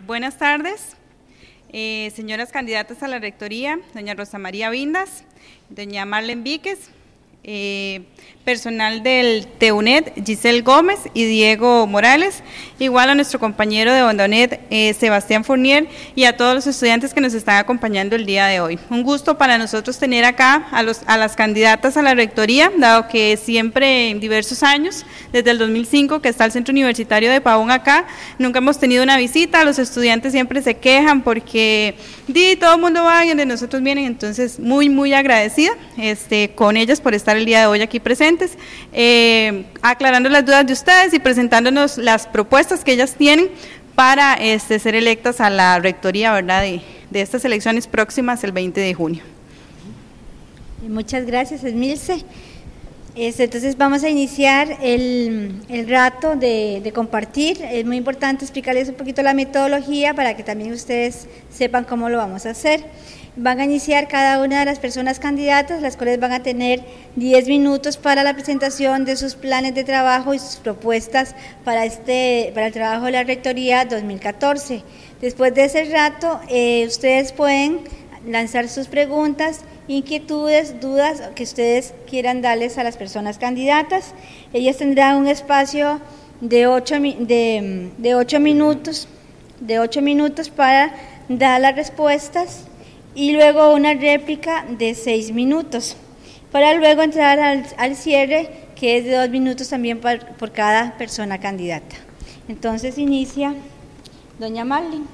Buenas tardes, señoras candidatas a la rectoría, doña Rosa María Vindas, doña Marlene Víquez, personal del TUNED, Giselle Gómez y Diego Morales, igual a nuestro compañero de Bondonet, Sebastián Fournier, y a todos los estudiantes que nos están acompañando el día de hoy. Un gusto para nosotros tener acá a las candidatas a la rectoría, dado que siempre en diversos años, desde el 2005 que está el Centro Universitario de Pavón acá, nunca hemos tenido una visita. Los estudiantes siempre se quejan porque todo el mundo va y donde nosotros vienen, entonces muy agradecida con ellas por estar el día de hoy aquí presentes, aclarando las dudas de ustedes y presentándonos las propuestas que ellas tienen para ser electas a la rectoría, ¿verdad?, de estas elecciones próximas el 20 de junio. Muchas gracias, Esmilce. Entonces vamos a iniciar el rato de compartir. Es muy importante explicarles un poquito la metodología para que también ustedes sepan cómo lo vamos a hacer. Van a iniciar cada una de las personas candidatas, las cuales van a tener 10 minutos para la presentación de sus planes de trabajo y sus propuestas para el trabajo de la Rectoría 2014. Después de ese rato, ustedes pueden lanzar sus preguntas, inquietudes, dudas que ustedes quieran darles a las personas candidatas. Ellas tendrán un espacio de 8 minutos para dar las respuestas, y luego una réplica de 6 minutos, para luego entrar al cierre, que es de 2 minutos también por cada persona candidata. Entonces inicia doña Marlene.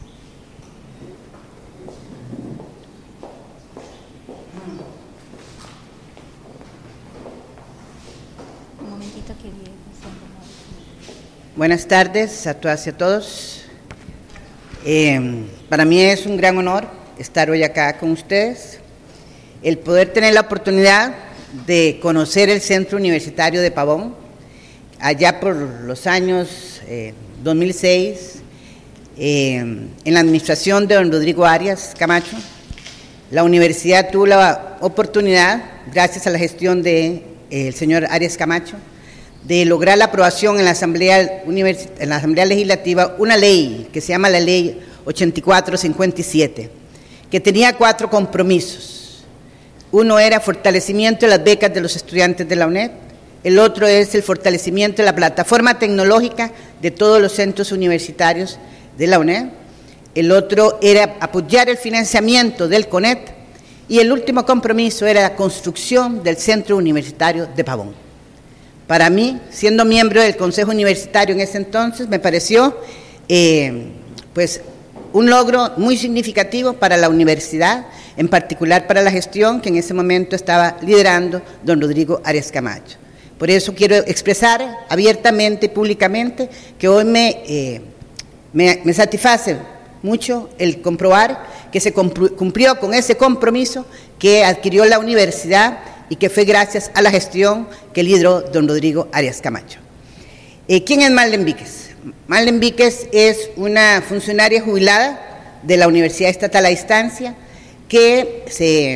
Un momentito que viene. Buenas tardes a todas y a todos. Para mí es un gran honor estar hoy acá con ustedes, el poder tener la oportunidad de conocer el Centro Universitario de Pavón, allá por los años 2006, en la administración de don Rodrigo Arias Camacho. La universidad tuvo la oportunidad, gracias a la gestión del señor Arias Camacho, de lograr la aprobación en la Asamblea Legislativa una ley que se llama la Ley 8457, que tenía 4 compromisos. Uno era fortalecimiento de las becas de los estudiantes de la UNED, el otro es el fortalecimiento de la plataforma tecnológica de todos los centros universitarios de la UNED, el otro era apoyar el financiamiento del CONET, y el último compromiso era la construcción del Centro Universitario de Pavón. Para mí, siendo miembro del Consejo Universitario en ese entonces, me pareció un logro muy significativo para la universidad, en particular para la gestión que en ese momento estaba liderando don Rodrigo Arias Camacho. Por eso quiero expresar abiertamente y públicamente que hoy me satisface mucho el comprobar que se cumplió con ese compromiso que adquirió la universidad y que fue gracias a la gestión que lideró don Rodrigo Arias Camacho. ¿Quién es Marlene Víquez? Marlene Víquez es una funcionaria jubilada de la Universidad Estatal a Distancia que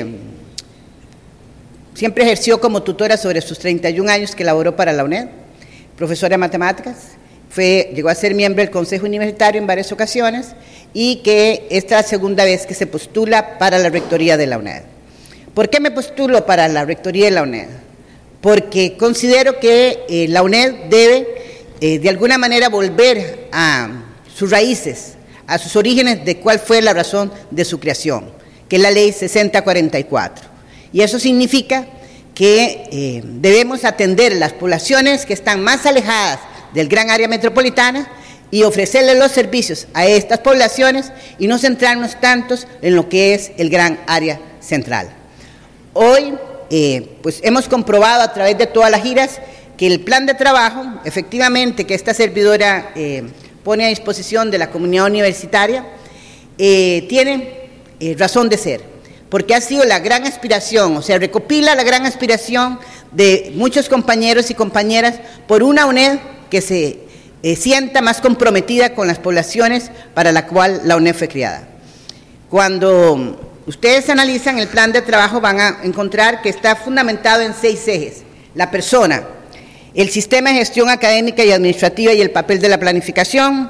siempre ejerció como tutora sobre sus 31 años que laboró para la UNED, profesora de matemáticas, llegó a ser miembro del Consejo Universitario en varias ocasiones, y que esta es la segunda vez que se postula para la rectoría de la UNED. ¿Por qué me postulo para la rectoría de la UNED? Porque considero que la UNED debe de alguna manera volver a sus raíces, a sus orígenes de cuál fue la razón de su creación, que es la Ley 6044. Y eso significa que debemos atender las poblaciones que están más alejadas del gran área metropolitana y ofrecerles los servicios a estas poblaciones y no centrarnos tantos en lo que es el gran área central. Hoy, hemos comprobado a través de todas las giras que el plan de trabajo, efectivamente, que esta servidora pone a disposición de la comunidad universitaria, tiene razón de ser, porque ha sido la gran aspiración, o sea, recopila la gran aspiración de muchos compañeros y compañeras por una UNED que se sienta más comprometida con las poblaciones para la cual la UNED fue creada. Cuando ustedes analizan el plan de trabajo van a encontrar que está fundamentado en 6 ejes: la persona, el sistema de gestión académica y administrativa y el papel de la planificación,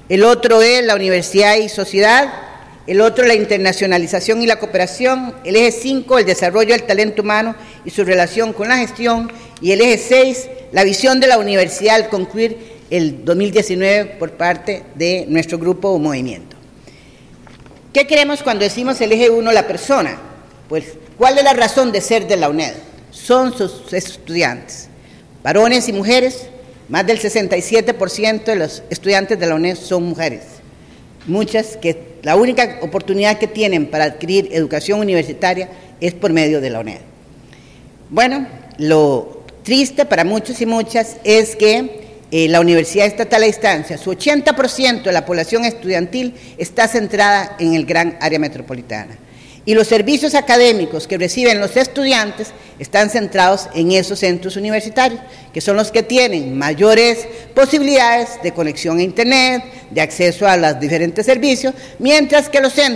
el otro es la universidad y sociedad, el otro la internacionalización y la cooperación, el eje 5, el desarrollo del talento humano y su relación con la gestión, y el eje 6, la visión de la universidad al concluir el 2019 por parte de nuestro grupo o movimiento. ¿Qué queremos cuando decimos el eje 1, la persona? Pues, ¿cuál es la razón de ser de la UNED? Son sus estudiantes, varones y mujeres. Más del 67% de los estudiantes de la UNED son mujeres. Muchas que la única oportunidad que tienen para adquirir educación universitaria es por medio de la UNED. Bueno, lo triste para muchos y muchas es que la Universidad Estatal a Distancia, su 80% de la población estudiantil está centrada en el gran área metropolitana. Y los servicios académicos que reciben los estudiantes están centrados en esos centros universitarios, que son los que tienen mayores posibilidades de conexión a Internet, de acceso a los diferentes servicios, mientras que los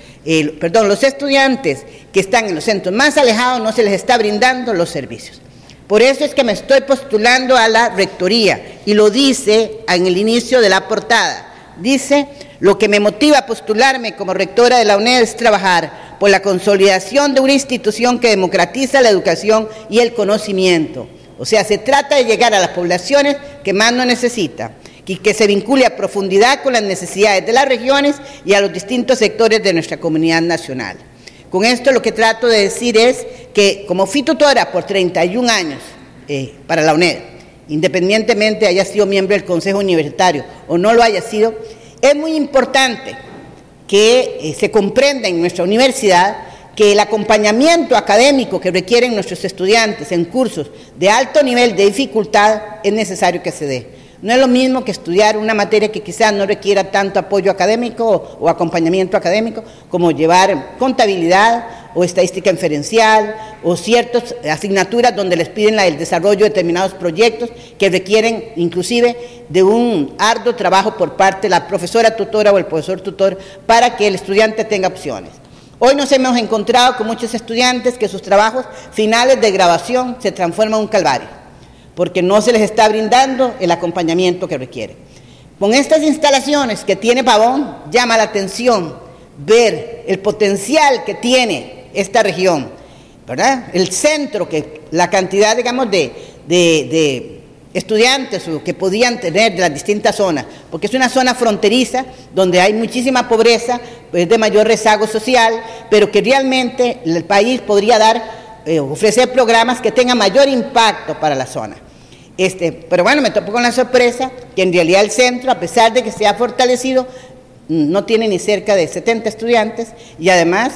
estudiantes que están en los centros más alejados no se les está brindando los servicios. Por eso es que me estoy postulando a la rectoría, y lo dice en el inicio de la portada. Dice: lo que me motiva a postularme como rectora de la UNED es trabajar por la consolidación de una institución que democratiza la educación y el conocimiento. O sea, se trata de llegar a las poblaciones que más lo necesitan y que se vincule a profundidad con las necesidades de las regiones y a los distintos sectores de nuestra comunidad nacional. Con esto lo que trato de decir es que, como fui tutora por 31 años para la UNED, independientemente haya sido miembro del Consejo Universitario o no lo haya sido, es muy importante que se comprenda en nuestra universidad que el acompañamiento académico que requieren nuestros estudiantes en cursos de alto nivel de dificultad es necesario que se dé. No es lo mismo que estudiar una materia que quizás no requiera tanto apoyo académico o acompañamiento académico, como llevar contabilidad o estadística inferencial o ciertas asignaturas donde les piden el desarrollo de determinados proyectos que requieren inclusive de un arduo trabajo por parte de la profesora tutora o el profesor tutor para que el estudiante tenga opciones. Hoy nos hemos encontrado con muchos estudiantes que sus trabajos finales de grabación se transforman en un calvario, porque no se les está brindando el acompañamiento que requieren. Con estas instalaciones que tiene Pavón, llama la atención ver el potencial que tiene esta región, ¿verdad? El centro, que la cantidad, digamos, de estudiantes que podían tener de las distintas zonas, porque es una zona fronteriza donde hay muchísima pobreza, pues de mayor rezago social, pero que realmente el país podría ofrecer programas que tengan mayor impacto para la zona. Pero bueno, me topo con la sorpresa que en realidad el centro, a pesar de que se ha fortalecido, no tiene ni cerca de 70 estudiantes y además,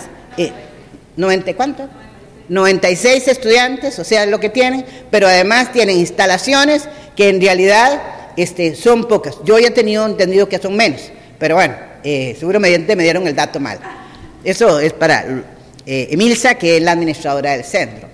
¿90 cuánto? 96 estudiantes, o sea, lo que tienen, pero además tienen instalaciones que en realidad son pocas. Yo ya he tenido entendido que son menos, pero bueno, seguramente me dieron el dato mal. Eso es para Emilsa, que es la administradora del centro.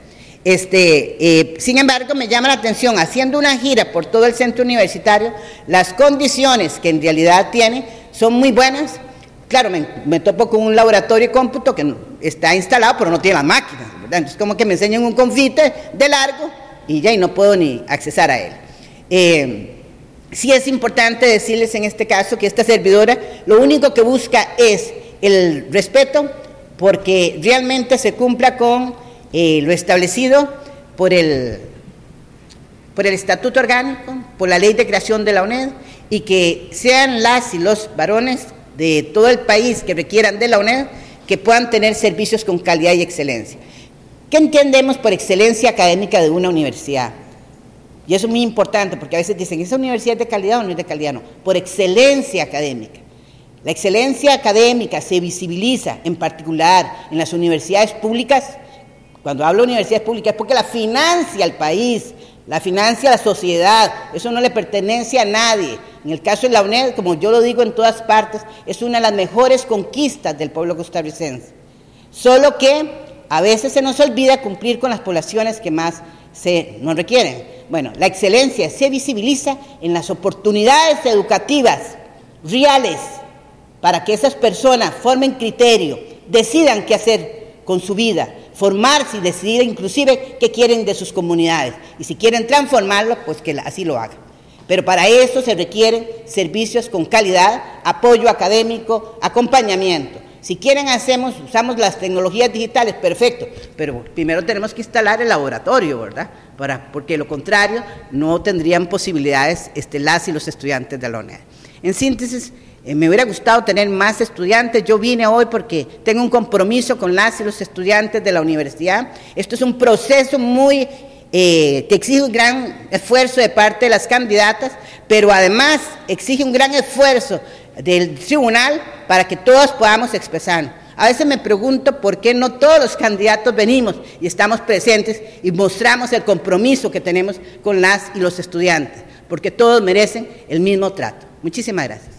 Sin embargo, me llama la atención, haciendo una gira por todo el centro universitario, las condiciones que en realidad tiene son muy buenas. Claro, me topo con un laboratorio de cómputo que está instalado, pero no tiene las máquinas, ¿verdad? Entonces, como que me enseñan un confite de largo y ya no puedo ni accesar a él. Sí es importante decirles en este caso que esta servidora lo único que busca es el respeto, porque realmente se cumpla con lo establecido por el estatuto orgánico, por la ley de creación de la UNED, y que sean las y los varones de todo el país que requieran de la UNED que puedan tener servicios con calidad y excelencia. ¿Qué entendemos por excelencia académica de una universidad? Y eso es muy importante, porque a veces dicen, ¿esa universidad es de calidad o no es de calidad? No, por excelencia académica. La excelencia académica se visibiliza en particular en las universidades públicas. Cuando hablo de universidades públicas es porque la financia el país, la financia la sociedad, eso no le pertenece a nadie. En el caso de la UNED, como yo lo digo en todas partes, es una de las mejores conquistas del pueblo costarricense. Solo que a veces se nos olvida cumplir con las poblaciones que más nos requieren. Bueno, la excelencia se visibiliza en las oportunidades educativas reales para que esas personas formen criterio, decidan qué hacer con su vida, formarse y decidir inclusive qué quieren de sus comunidades. Y si quieren transformarlo, pues que así lo hagan. pero para eso se requieren servicios con calidad, apoyo académico, acompañamiento. Si quieren usamos las tecnologías digitales, perfecto, pero primero tenemos que instalar el laboratorio, ¿verdad? Porque de lo contrario no tendrían posibilidades las y los estudiantes de la UNED. En síntesis, me hubiera gustado tener más estudiantes. Yo vine hoy porque tengo un compromiso con las y los estudiantes de la universidad. Esto es un proceso que exige un gran esfuerzo de parte de las candidatas, pero además exige un gran esfuerzo del tribunal para que todos podamos expresar. A veces me pregunto por qué no todos los candidatos venimos y estamos presentes y mostramos el compromiso que tenemos con las y los estudiantes, porque todos merecen el mismo trato. Muchísimas gracias.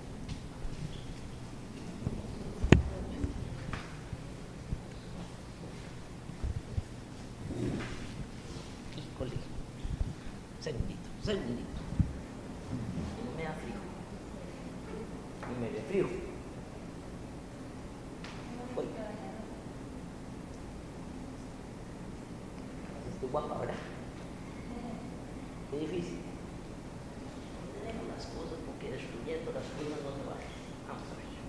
Segundito. Me da frío. Y me refrío. Estoy guapa, ¿verdad? Qué difícil. Dejo las cosas porque destruyendo las cosas no se van. Vamos a ver.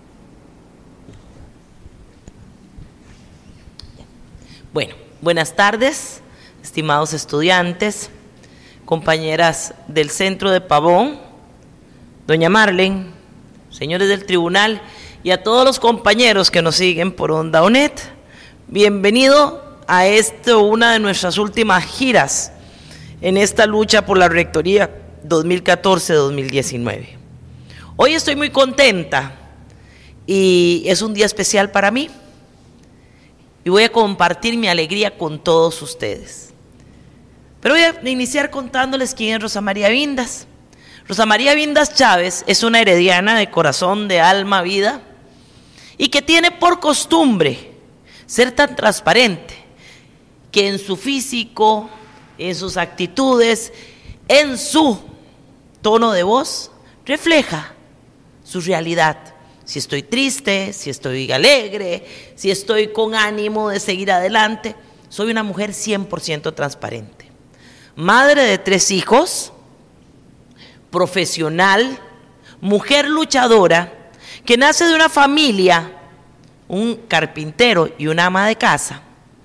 Ya. Bueno, buenas tardes, estimados estudiantes, compañeras del Centro de Pavón, doña Marlene, señores del tribunal y a todos los compañeros que nos siguen por Onda UNED. Bienvenido a una de nuestras últimas giras en esta lucha por la rectoría 2014-2019. Hoy estoy muy contenta y es un día especial para mí y voy a compartir mi alegría con todos ustedes. Pero voy a iniciar contándoles quién es Rosa María Vindas. Rosa María Vindas Chávez es una herediana de corazón, de alma, vida, y que tiene por costumbre ser tan transparente que en su físico, en sus actitudes, en su tono de voz, refleja su realidad. Si estoy triste, si estoy alegre, si estoy con ánimo de seguir adelante, soy una mujer 100% transparente. Madre de 3 hijos, profesional, mujer luchadora, que nace de una familia, un carpintero y una ama de casa,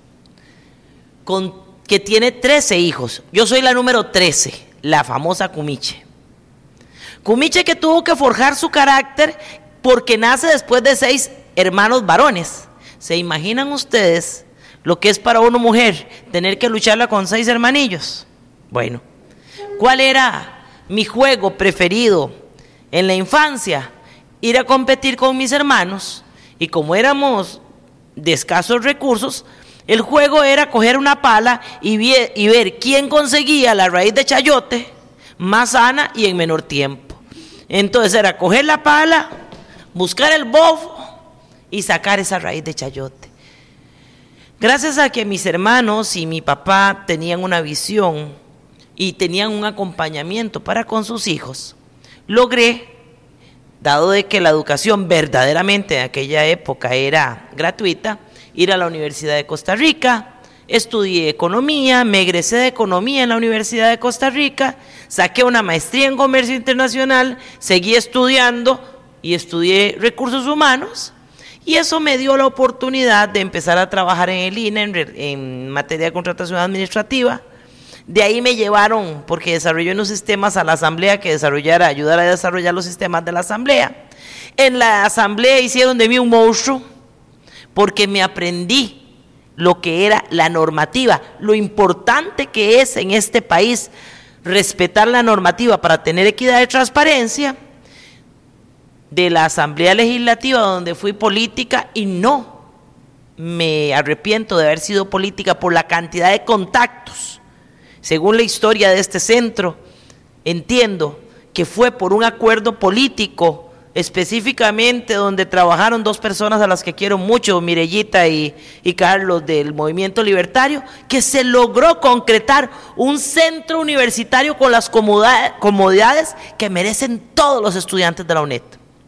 que tiene 13 hijos. Yo soy la número 13, la famosa Cumiche. Cumiche que tuvo que forjar su carácter porque nace después de 6 hermanos varones. ¿Se imaginan ustedes lo que es para una mujer tener que lucharla con 6 hermanillos? Bueno, ¿cuál era mi juego preferido en la infancia? Ir a competir con mis hermanos, y como éramos de escasos recursos, el juego era coger una pala y ver quién conseguía la raíz de chayote más sana y en menor tiempo. Entonces era coger la pala, buscar el bofo y sacar esa raíz de chayote. Gracias a que mis hermanos y mi papá tenían una visión y tenían un acompañamiento para con sus hijos, logré, dado de que la educación verdaderamente en aquella época era gratuita, ir a la Universidad de Costa Rica. Estudié economía, me egresé de economía en la Universidad de Costa Rica, saqué una maestría en comercio internacional, seguí estudiando y estudié recursos humanos, y eso me dio la oportunidad de empezar a trabajar en el INE en materia de contratación administrativa. De ahí me llevaron, porque desarrollé unos sistemas a la asamblea que ayudara a desarrollar los sistemas de la asamblea. En la asamblea hicieron de mí un monstruo, porque me aprendí lo que era la normativa, lo importante que es en este país respetar la normativa para tener equidad y transparencia. De la asamblea legislativa, donde fui política, y no me arrepiento de haber sido política por la cantidad de contactos. Según la historia de este centro, entiendo que fue por un acuerdo político, específicamente donde trabajaron 2 personas a las que quiero mucho, Mirellita y Carlos, del Movimiento Libertario, que se logró concretar un centro universitario con las comodidades que merecen todos los estudiantes de la UNED.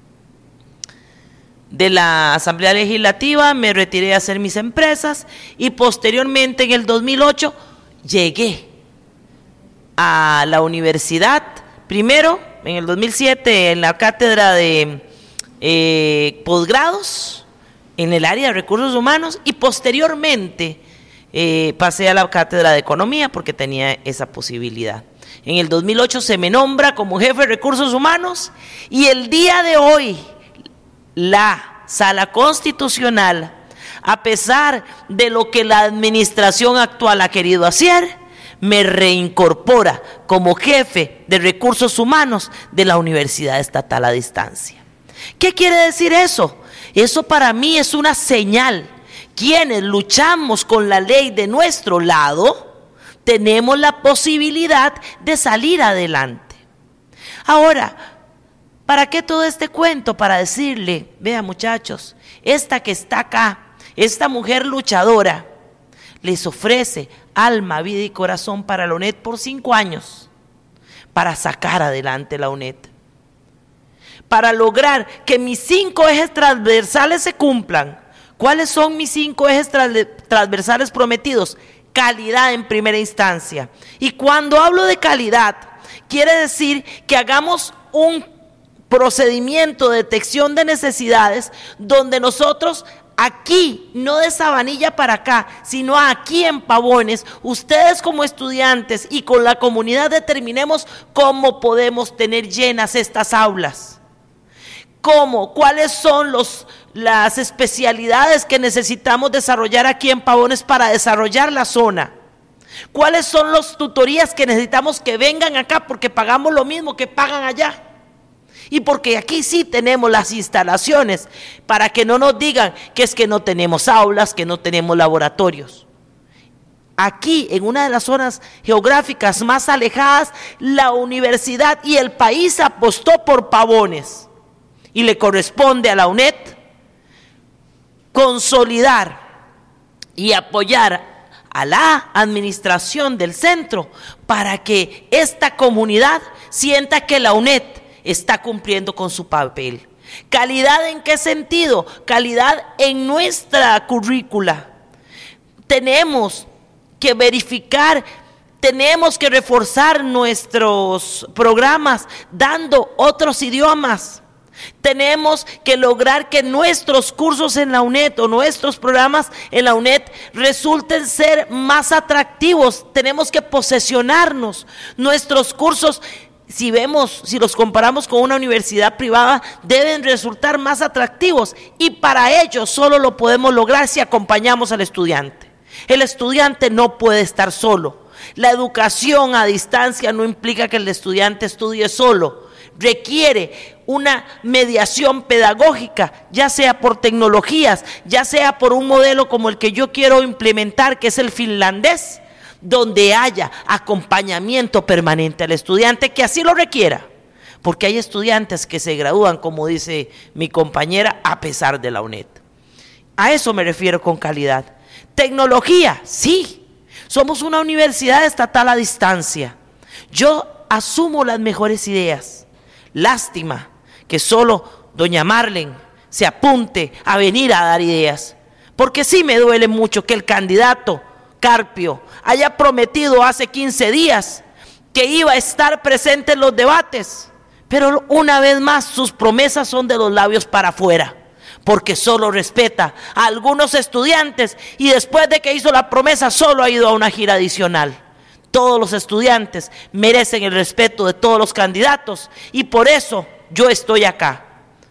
De la Asamblea Legislativa me retiré a hacer mis empresas y posteriormente en el 2008 llegué a la universidad primero en el 2007 en la cátedra de posgrados en el área de recursos humanos y posteriormente pasé a la cátedra de economía porque tenía esa posibilidad. En el 2008 se me nombra como jefe de recursos humanos y el día de hoy la Sala Constitucional, a pesar de lo que la administración actual ha querido hacer, me reincorpora como jefe de recursos humanos de la Universidad Estatal a Distancia. ¿Qué quiere decir eso? Eso para mí es una señal. Quienes luchamos con la ley de nuestro lado, tenemos la posibilidad de salir adelante. Ahora, ¿para qué todo este cuento? Para decirle, vean muchachos, esta que está acá, esta mujer luchadora, les ofrece alma, vida y corazón para la UNED por 5 años, para sacar adelante la UNED, para lograr que mis 5 ejes transversales se cumplan. ¿Cuáles son mis 5 ejes transversales prometidos? Calidad en primera instancia. Y cuando hablo de calidad, quiere decir que hagamos un procedimiento de detección de necesidades donde nosotros aquí, no de Sabanilla para acá, sino aquí en Pavones, ustedes como estudiantes y con la comunidad determinemos cómo podemos tener llenas estas aulas. ¿Cómo? ¿Cuáles son las especialidades que necesitamos desarrollar aquí en Pavones para desarrollar la zona? ¿Cuáles son las tutorías que necesitamos que vengan acá porque pagamos lo mismo que pagan allá? Y porque aquí sí tenemos las instalaciones para que no nos digan que es que no tenemos aulas, que no tenemos laboratorios. Aquí, en una de las zonas geográficas más alejadas, la universidad y el país apostó por Pavones. Y le corresponde a la UNED consolidar y apoyar a la administración del centro para que esta comunidad sienta que la UNED está cumpliendo con su papel. ¿Calidad en qué sentido? Calidad en nuestra currícula. Tenemos que verificar, tenemos que reforzar nuestros programas dando otros idiomas. Tenemos que lograr que nuestros cursos en la UNED o nuestros programas en la UNED resulten ser más atractivos. Tenemos que posesionarnos. Nuestros cursos, si los comparamos con una universidad privada, deben resultar más atractivos y para ello solo lo podemos lograr si acompañamos al estudiante. El estudiante no puede estar solo. La educación a distancia no implica que el estudiante estudie solo. Requiere una mediación pedagógica, ya sea por tecnologías, ya sea por un modelo como el que yo quiero implementar, que es el finlandés, donde haya acompañamiento permanente al estudiante que así lo requiera, porque hay estudiantes que se gradúan, como dice mi compañera, a pesar de la UNED. A eso me refiero con calidad. Tecnología, sí, somos una universidad estatal a distancia. Yo asumo las mejores ideas. Lástima que solo doña Marlen se apunte a venir a dar ideas, porque sí me duele mucho que el candidato Carpio haya prometido hace 15 días que iba a estar presente en los debates, pero una vez más sus promesas son de los labios para afuera, porque solo respeta a algunos estudiantes y después de que hizo la promesa solo ha ido a una gira adicional. Todos los estudiantes merecen el respeto de todos los candidatos y por eso yo estoy acá.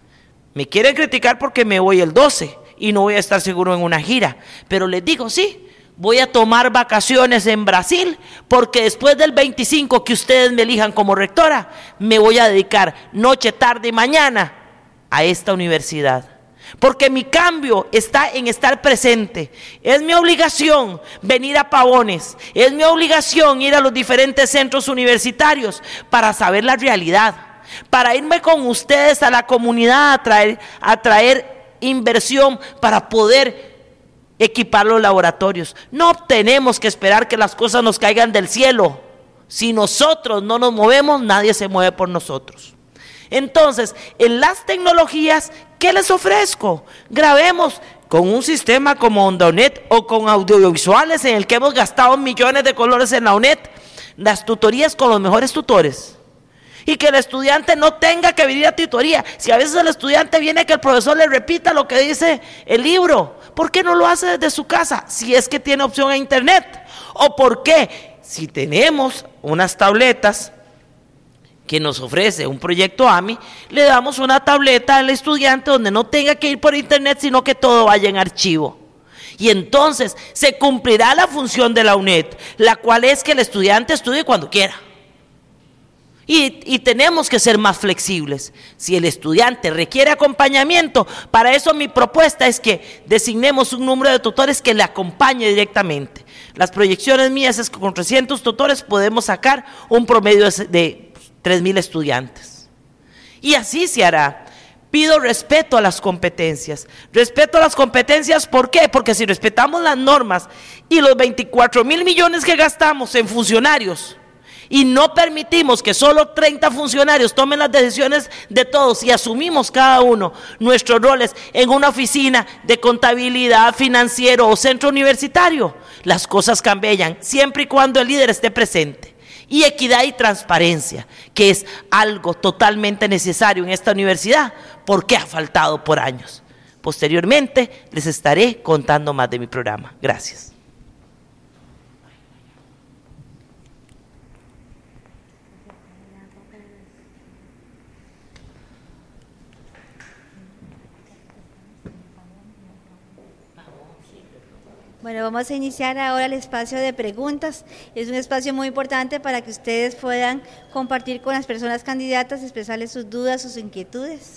Me quieren criticar porque me voy el 12 y no voy a estar seguro en una gira, pero les digo sí, voy a tomar vacaciones en Brasil porque después del 25 que ustedes me elijan como rectora, me voy a dedicar noche, tarde y mañana a esta universidad. Porque mi cambio está en estar presente. Es mi obligación venir a Pavones, es mi obligación ir a los diferentes centros universitarios para saber la realidad, para irme con ustedes a la comunidad a traer inversión para poder equipar los laboratorios. No tenemos que esperar que las cosas nos caigan del cielo. Si nosotros no nos movemos, nadie se mueve por nosotros. Entonces, en las tecnologías, ¿qué les ofrezco? Grabemos con un sistema como Onda UNED o con audiovisuales en el que hemos gastado millones de colores en la UNED, las tutorías con los mejores tutores. Y que el estudiante no tenga que venir a tutoría. Si a veces el estudiante viene a que el profesor le repita lo que dice el libro, ¿por qué no lo hace desde su casa? Si es que tiene opción a internet. ¿O por qué? Si tenemos unas tabletas que nos ofrece un proyecto AMI, le damos una tableta al estudiante donde no tenga que ir por internet, sino que todo vaya en archivo. Y entonces se cumplirá la función de la UNED, la cual es que el estudiante estudie cuando quiera. Y tenemos que ser más flexibles. Si el estudiante requiere acompañamiento, para eso mi propuesta es que designemos un número de tutores que le acompañe directamente. Las proyecciones mías es que con 300 tutores podemos sacar un promedio de 3,000 estudiantes. Y así se hará. Pido respeto a las competencias. Respeto a las competencias, ¿por qué? Porque si respetamos las normas y los 24,000 millones que gastamos en funcionarios y no permitimos que solo 30 funcionarios tomen las decisiones de todos y asumimos cada uno nuestros roles en una oficina de contabilidad, financiero o centro universitario, las cosas cambian siempre y cuando el líder esté presente. Y equidad y transparencia, que es algo totalmente necesario en esta universidad, porque ha faltado por años. Posteriormente les estaré contando más de mi programa. Gracias. Bueno, vamos a iniciar ahora el espacio de preguntas. Es un espacio muy importante para que ustedes puedan compartir con las personas candidatas, expresarles sus dudas, sus inquietudes.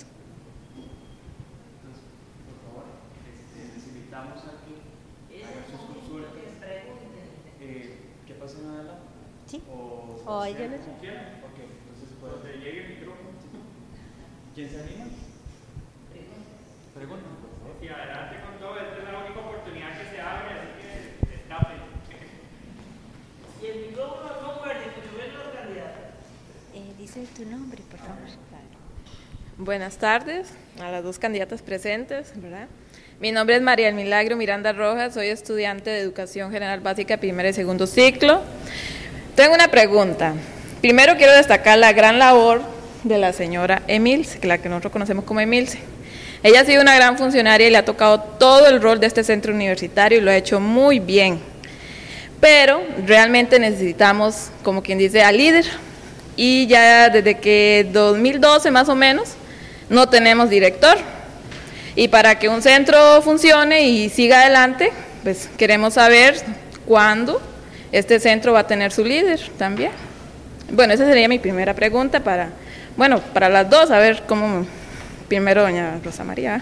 Necesitamos aquí sus consultas. ¿Qué pasa en adelante? Sí. ¿O ellos les... Ok, entonces cuando te llegue el micrófono. ¿Quién se anima? Pregunta. Y adelante con todo, esta es la única oportunidad que se abre, así que destapen. Y el micrófono no muerde, que ven los candidatos. Dice tu nombre, por favor. Buenas tardes a las dos candidatas presentes, ¿verdad? Mi nombre es María del Milagro Miranda Rojas, soy estudiante de Educación General Básica, primer y segundo ciclo. Tengo una pregunta. Primero quiero destacar la gran labor de la señora Emilce, que la que nosotros conocemos como Emilce. Ella ha sido una gran funcionaria y le ha tocado todo el rol de este centro universitario y lo ha hecho muy bien. Pero realmente necesitamos, como quien dice, al líder. Y ya desde que 2012 más o menos, no tenemos director. Y para que un centro funcione y siga adelante, pues queremos saber cuándo este centro va a tener su líder también. Bueno, esa sería mi primera pregunta para las dos, a ver cómo... Primero, doña Rosa María.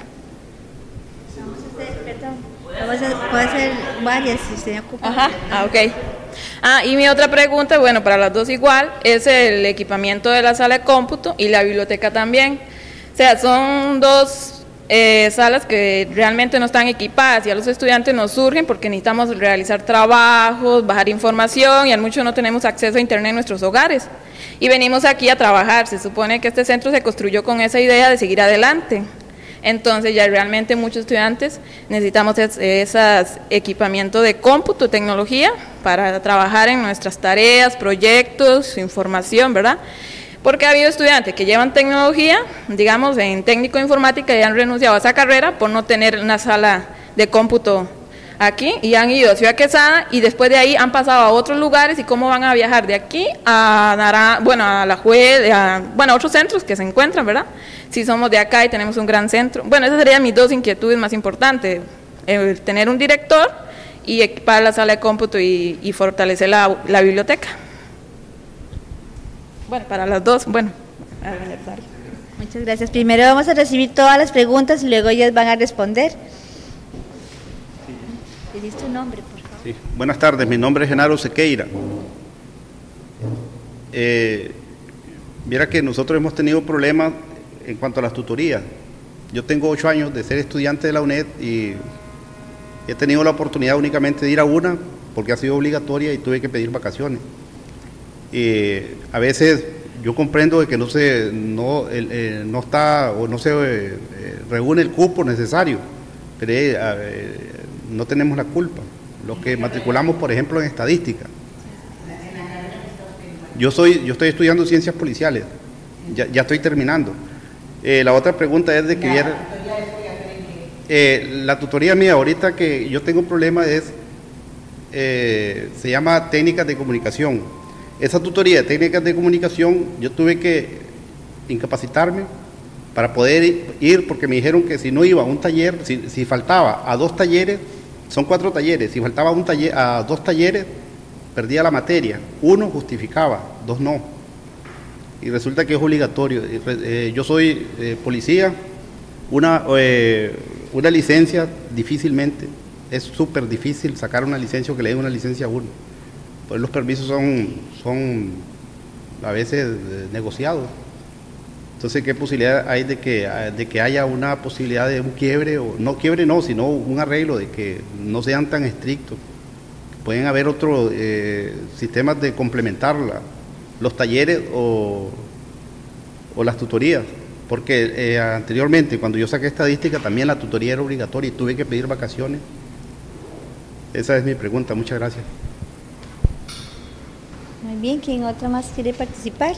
Puede ser varias, si se ocupa. Ajá, ok. Y mi otra pregunta, bueno, para las dos igual, es el equipamiento de la sala de cómputo y la biblioteca también. O sea, son dos salas que realmente no están equipadas y a los estudiantes nos surgen porque necesitamos realizar trabajos, bajar información y a muchos no tenemos acceso a internet en nuestros hogares. Y venimos aquí a trabajar. Se supone que este centro se construyó con esa idea de seguir adelante. Entonces ya realmente muchos estudiantes necesitamos esos equipamientos de cómputo, tecnología, para trabajar en nuestras tareas, proyectos, información, ¿verdad? Porque ha habido estudiantes que llevan tecnología, digamos en técnico informática, y han renunciado a esa carrera por no tener una sala de cómputo aquí y han ido a Ciudad Quesada y después de ahí han pasado a otros lugares. ¿Y cómo van a viajar de aquí a La Juez, a otros centros que se encuentran, ¿verdad? Si somos de acá y tenemos un gran centro. Bueno, esas serían mis dos inquietudes más importantes, tener un director y equipar la sala de cómputo y fortalecer la biblioteca. Bueno, para las dos, Muchas gracias. Primero vamos a recibir todas las preguntas y luego ellas van a responder. ¿Dice tu nombre, por favor? Sí. Buenas tardes, mi nombre es Genaro Sequeira. Viera que nosotros hemos tenido problemas en cuanto a las tutorías. Yo tengo 8 años de ser estudiante de la UNED y he tenido la oportunidad únicamente de ir a una porque ha sido obligatoria y tuve que pedir vacaciones. A veces yo comprendo de que no se reúne el cupo necesario, pero no tenemos la culpa. Los que matriculamos, por ejemplo, en estadística. Yo estoy estudiando ciencias policiales Ya estoy terminando. La otra pregunta es de que la tutoría mía ahorita que yo tengo un problema se llama técnicas de comunicación. Esa tutoría de técnicas de comunicación yo tuve que incapacitarme para poder ir, porque me dijeron que si no iba a un taller, si faltaba a 2 talleres, son 4 talleres, si faltaba a 2 talleres, perdía la materia. 1 justificaba, 2 no. Y resulta que es obligatorio. Yo soy policía, una licencia difícilmente, es súper difícil sacar una licencia o que le den una licencia a uno. Pues los permisos son a veces negociados. Entonces, ¿qué posibilidad hay de que haya una posibilidad de un quiebre, o no quiebre no, sino un arreglo, de que no sean tan estrictos? Pueden haber otros sistemas de complementar los talleres o las tutorías, porque anteriormente, cuando yo saqué estadística, también la tutoría era obligatoria y tuve que pedir vacaciones. Esa es mi pregunta, muchas gracias. Muy bien, ¿quién otro más quiere participar?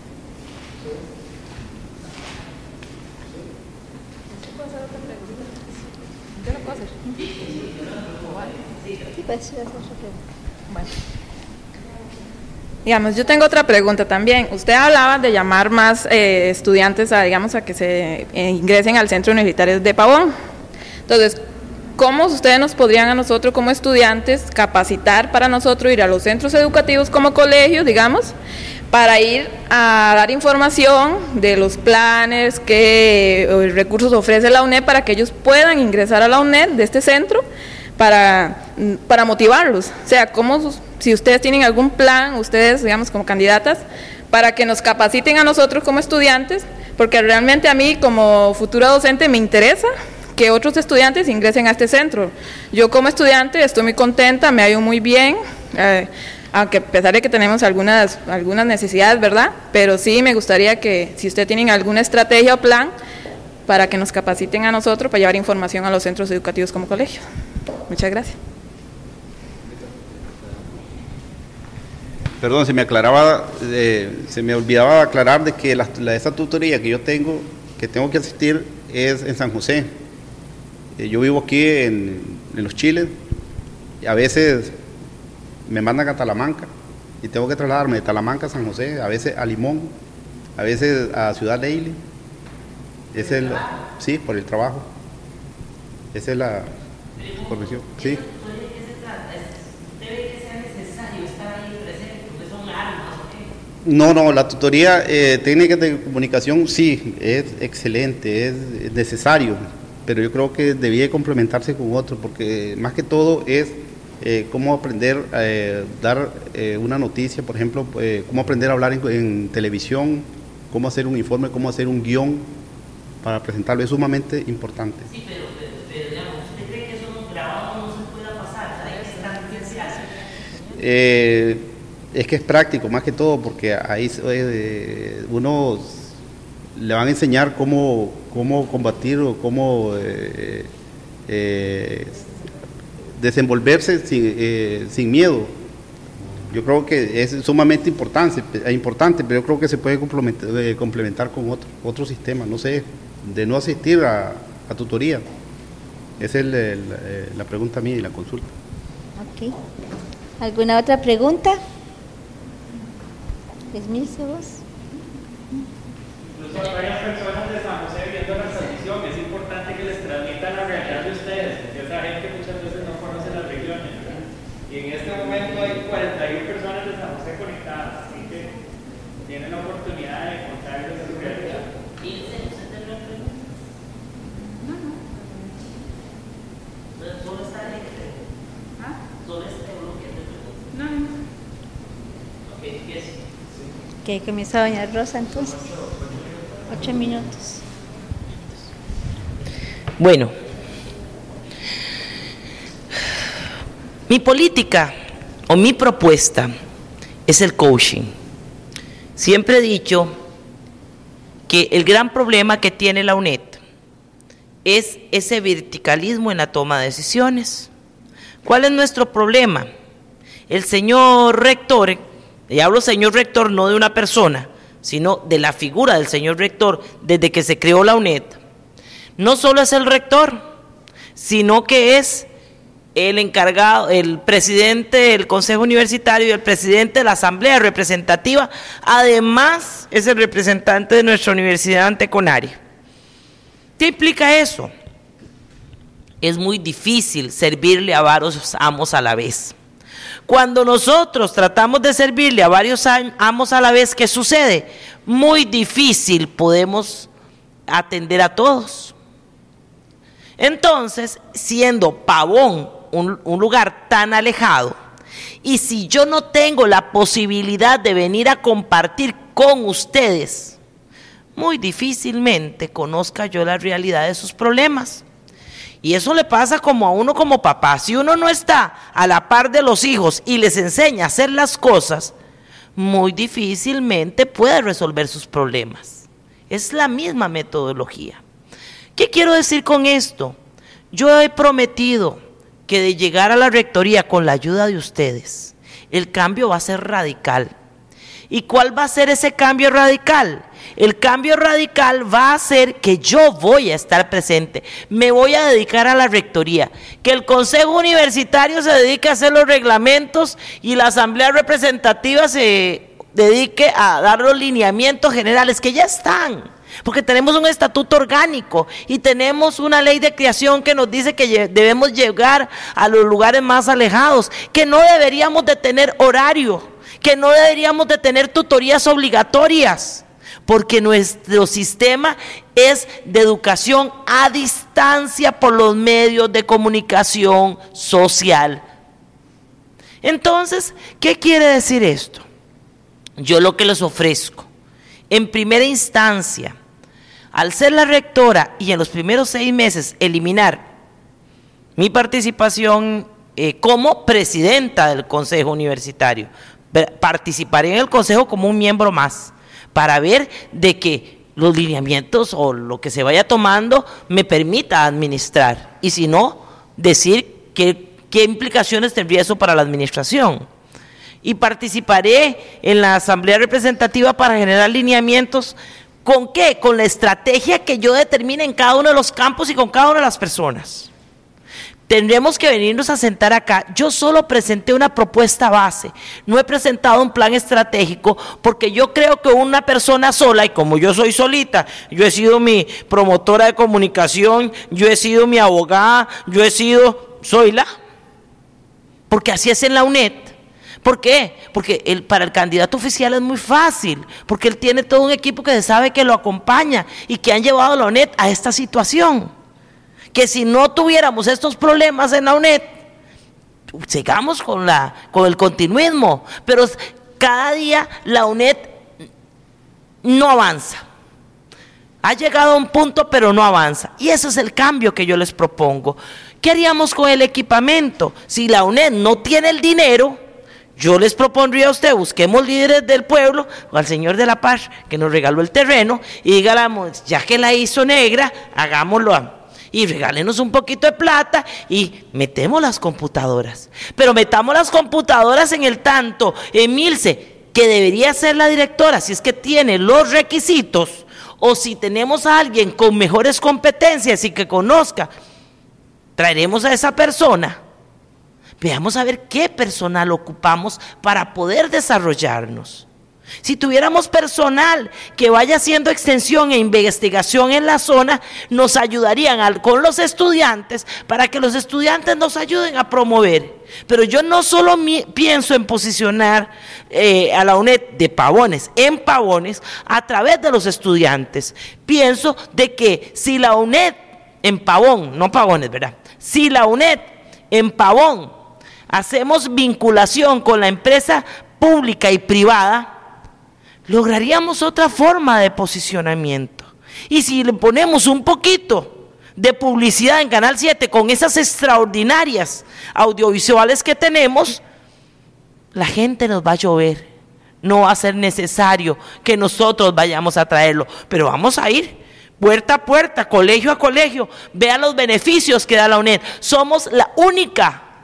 Bueno. Digamos, yo tengo otra pregunta también. Usted hablaba de llamar más estudiantes a que se ingresen al Centro Universitario de Pavón. Entonces, ¿cómo ustedes nos podrían a nosotros como estudiantes capacitar para nosotros ir a los centros educativos como colegios, digamos, para ir a dar información de los planes que recursos ofrece la UNED para que ellos puedan ingresar a la UNED de este centro para motivarlos? O sea, ¿cómo, si ustedes tienen algún plan, ustedes, digamos, como candidatas, para que nos capaciten a nosotros como estudiantes? Porque realmente a mí, como futura docente, me interesa que otros estudiantes ingresen a este centro. Yo como estudiante estoy muy contenta, me hallo muy bien, aunque a pesar de que tenemos algunas necesidades, ¿verdad? Pero sí me gustaría que, si ustedes tienen alguna estrategia o plan, para que nos capaciten a nosotros para llevar información a los centros educativos como colegios. Muchas gracias. Perdón, se me olvidaba aclarar de que esa tutoría que yo tengo que asistir es en San José. Yo vivo aquí en Los Chiles, y a veces me mandan a Talamanca y tengo que trasladarme de Talamanca a San José, a veces a Limón, a veces a Ciudad Leile. Sí, por el trabajo. Esa es la corrección. Sí. No, la tutoría técnica de comunicación sí, es excelente, es necesario, pero yo creo que debía complementarse con otro, porque más que todo es cómo aprender a dar una noticia, por ejemplo, cómo aprender a hablar en televisión, cómo hacer un informe, cómo hacer un guión para presentarlo, es sumamente importante. Sí, pero digamos, ¿usted cree que eso grabado no se pueda pasar? ¿Sabe qué se hace? Es que es práctico, más que todo, porque ahí uno le van a enseñar cómo combatir o cómo desenvolverse sin miedo. Yo creo que es sumamente importante, pero yo creo que se puede complementar con otro sistema, no sé, de no asistir a tutoría. Esa es la pregunta mía y la consulta. Ok. ¿Alguna otra pregunta? ¿Esmilce vos? Incluso hay varias personas de San José viendo la transmisión. Es importante que les transmitan la realidad de ustedes, porque esa gente muchas veces no conoce las regiones, ¿verdad? Y en este momento hay 41 personas de San José conectadas, así que tienen la oportunidad de contarles su realidad. ¿Solo está en ¿Solo este bloque de preguntas? No. Ok, empieza. Que comienza doña Rosa entonces. 8 minutos. Bueno, mi política o mi propuesta es el coaching. Siempre he dicho que el gran problema que tiene la UNED es ese verticalismo en la toma de decisiones. ¿Cuál es nuestro problema? El señor rector, y hablo señor rector no de una persona, sino de la figura del señor rector desde que se creó la UNED, no solo es el rector, sino que es el encargado, el presidente del Consejo Universitario y el presidente de la Asamblea Representativa, además es el representante de nuestra universidad ante CONARE. ¿Qué implica eso? Es muy difícil servirle a varios amos a la vez. Cuando nosotros tratamos de servirle a varios amos a la vez, ¿qué sucede? Muy difícil podemos atender a todos. Entonces, siendo Pavón un lugar tan alejado, y si yo no tengo la posibilidad de venir a compartir con ustedes, muy difícilmente conozca yo la realidad de sus problemas. Y eso le pasa como a uno como papá. Si uno no está a la par de los hijos y les enseña a hacer las cosas, muy difícilmente puede resolver sus problemas. Es la misma metodología. ¿Qué quiero decir con esto? Yo he prometido que de llegar a la rectoría con la ayuda de ustedes, el cambio va a ser radical. ¿Y cuál va a ser ese cambio radical? El cambio radical va a ser que yo voy a estar presente, me voy a dedicar a la rectoría, que el Consejo Universitario se dedique a hacer los reglamentos y la Asamblea Representativa se dedique a dar los lineamientos generales que ya están, porque tenemos un estatuto orgánico y tenemos una ley de creación que nos dice que debemos llegar a los lugares más alejados, que no deberíamos de tener horario, que no deberíamos de tener tutorías obligatorias, porque nuestro sistema es de educación a distancia por los medios de comunicación social. Entonces, ¿qué quiere decir esto? Yo lo que les ofrezco, en primera instancia, al ser la rectora y en los primeros 6 meses eliminar mi participación como presidenta del Consejo Universitario, participaré en el Consejo como un miembro más, para ver de que los lineamientos o lo que se vaya tomando me permita administrar, y si no, decir qué implicaciones tendría eso para la administración. Y participaré en la Asamblea Representativa para generar lineamientos. ¿Con qué? Con la estrategia que yo determine en cada uno de los campos y con cada una de las personas. Tendremos que venirnos a sentar acá. Yo solo presenté una propuesta base, no he presentado un plan estratégico, porque yo creo que una persona sola, y como yo soy solita, yo he sido mi promotora de comunicación, yo he sido mi abogada, porque así es en la UNED. ¿Por qué? Porque para el candidato oficial es muy fácil, porque él tiene todo un equipo que se sabe que lo acompaña y que han llevado a la UNED a esta situación. Que si no tuviéramos estos problemas en la UNED, sigamos con el continuismo, pero cada día la UNED no avanza. Ha llegado a un punto, pero no avanza. Y ese es el cambio que yo les propongo. ¿Qué haríamos con el equipamiento? Si la UNED no tiene el dinero, yo les propondría a usted, busquemos líderes del pueblo, o al señor de la Paz, que nos regaló el terreno, y dígamos, ya que la hizo negra, hagámoslo y regálenos un poquito de plata y metemos las computadoras. Pero metamos las computadoras en el tanto, Emilce, que debería ser la directora, si es que tiene los requisitos, o si tenemos a alguien con mejores competencias y que conozca, traeremos a esa persona. Veamos a ver qué personal ocupamos para poder desarrollarnos. Si tuviéramos personal que vaya haciendo extensión e investigación en la zona, nos ayudarían con los estudiantes para que los estudiantes nos ayuden a promover. Pero yo no solo pienso en posicionar a la UNED de Pavones, en Pavones, a través de los estudiantes. Pienso de que si la UNED en Pavón, no Pavones, ¿verdad? Si la UNED en Pavón hacemos vinculación con la empresa pública y privada, lograríamos otra forma de posicionamiento. Y si le ponemos un poquito de publicidad en Canal 7 con esas extraordinarias audiovisuales que tenemos, la gente nos va a llover. No va a ser necesario que nosotros vayamos a traerlo, pero vamos a ir puerta a puerta, colegio a colegio, vea los beneficios que da la UNED. Somos la única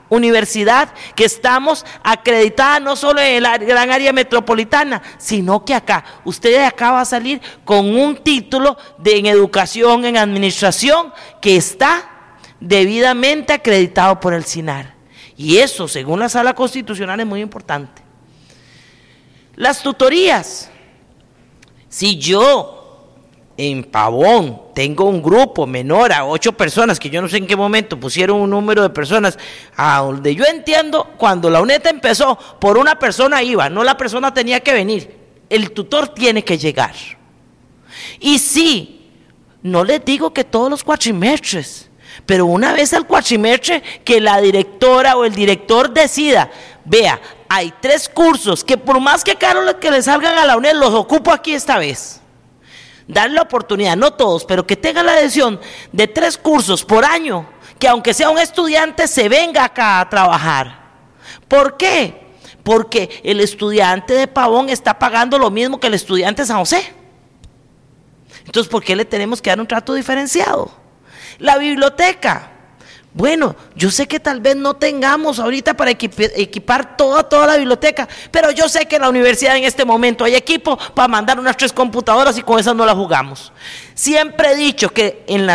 universidad que estamos acreditada no solo en la gran área metropolitana, sino que acá, usted de acá va a salir con un título en educación, en administración, que está debidamente acreditado por el SINAR. Y eso, según la Sala Constitucional, es muy importante. Las tutorías. Si yo en Pavón tengo un grupo menor a 8 personas, que yo no sé en qué momento pusieron un número de personas, a donde yo entiendo, cuando la UNED empezó, por una persona iba, no la persona tenía que venir, el tutor tiene que llegar. Y sí, no les digo que todos los cuatrimestres, pero una vez al cuatrimestre que la directora o el director decida, vea, hay 3 cursos que por más que caros que le salgan a la UNED, los ocupo aquí esta vez. Darle la oportunidad, no todos, pero que tengan la decisión de 3 cursos por año, que aunque sea un estudiante se venga acá a trabajar. ¿Por qué? Porque el estudiante de Pavón está pagando lo mismo que el estudiante de San José. Entonces, ¿por qué le tenemos que dar un trato diferenciado? La biblioteca. Bueno, yo sé que tal vez no tengamos ahorita para equipar toda la biblioteca, pero yo sé que en la universidad en este momento hay equipo para mandar unas 3 computadoras y con esas no las jugamos. Siempre he dicho que en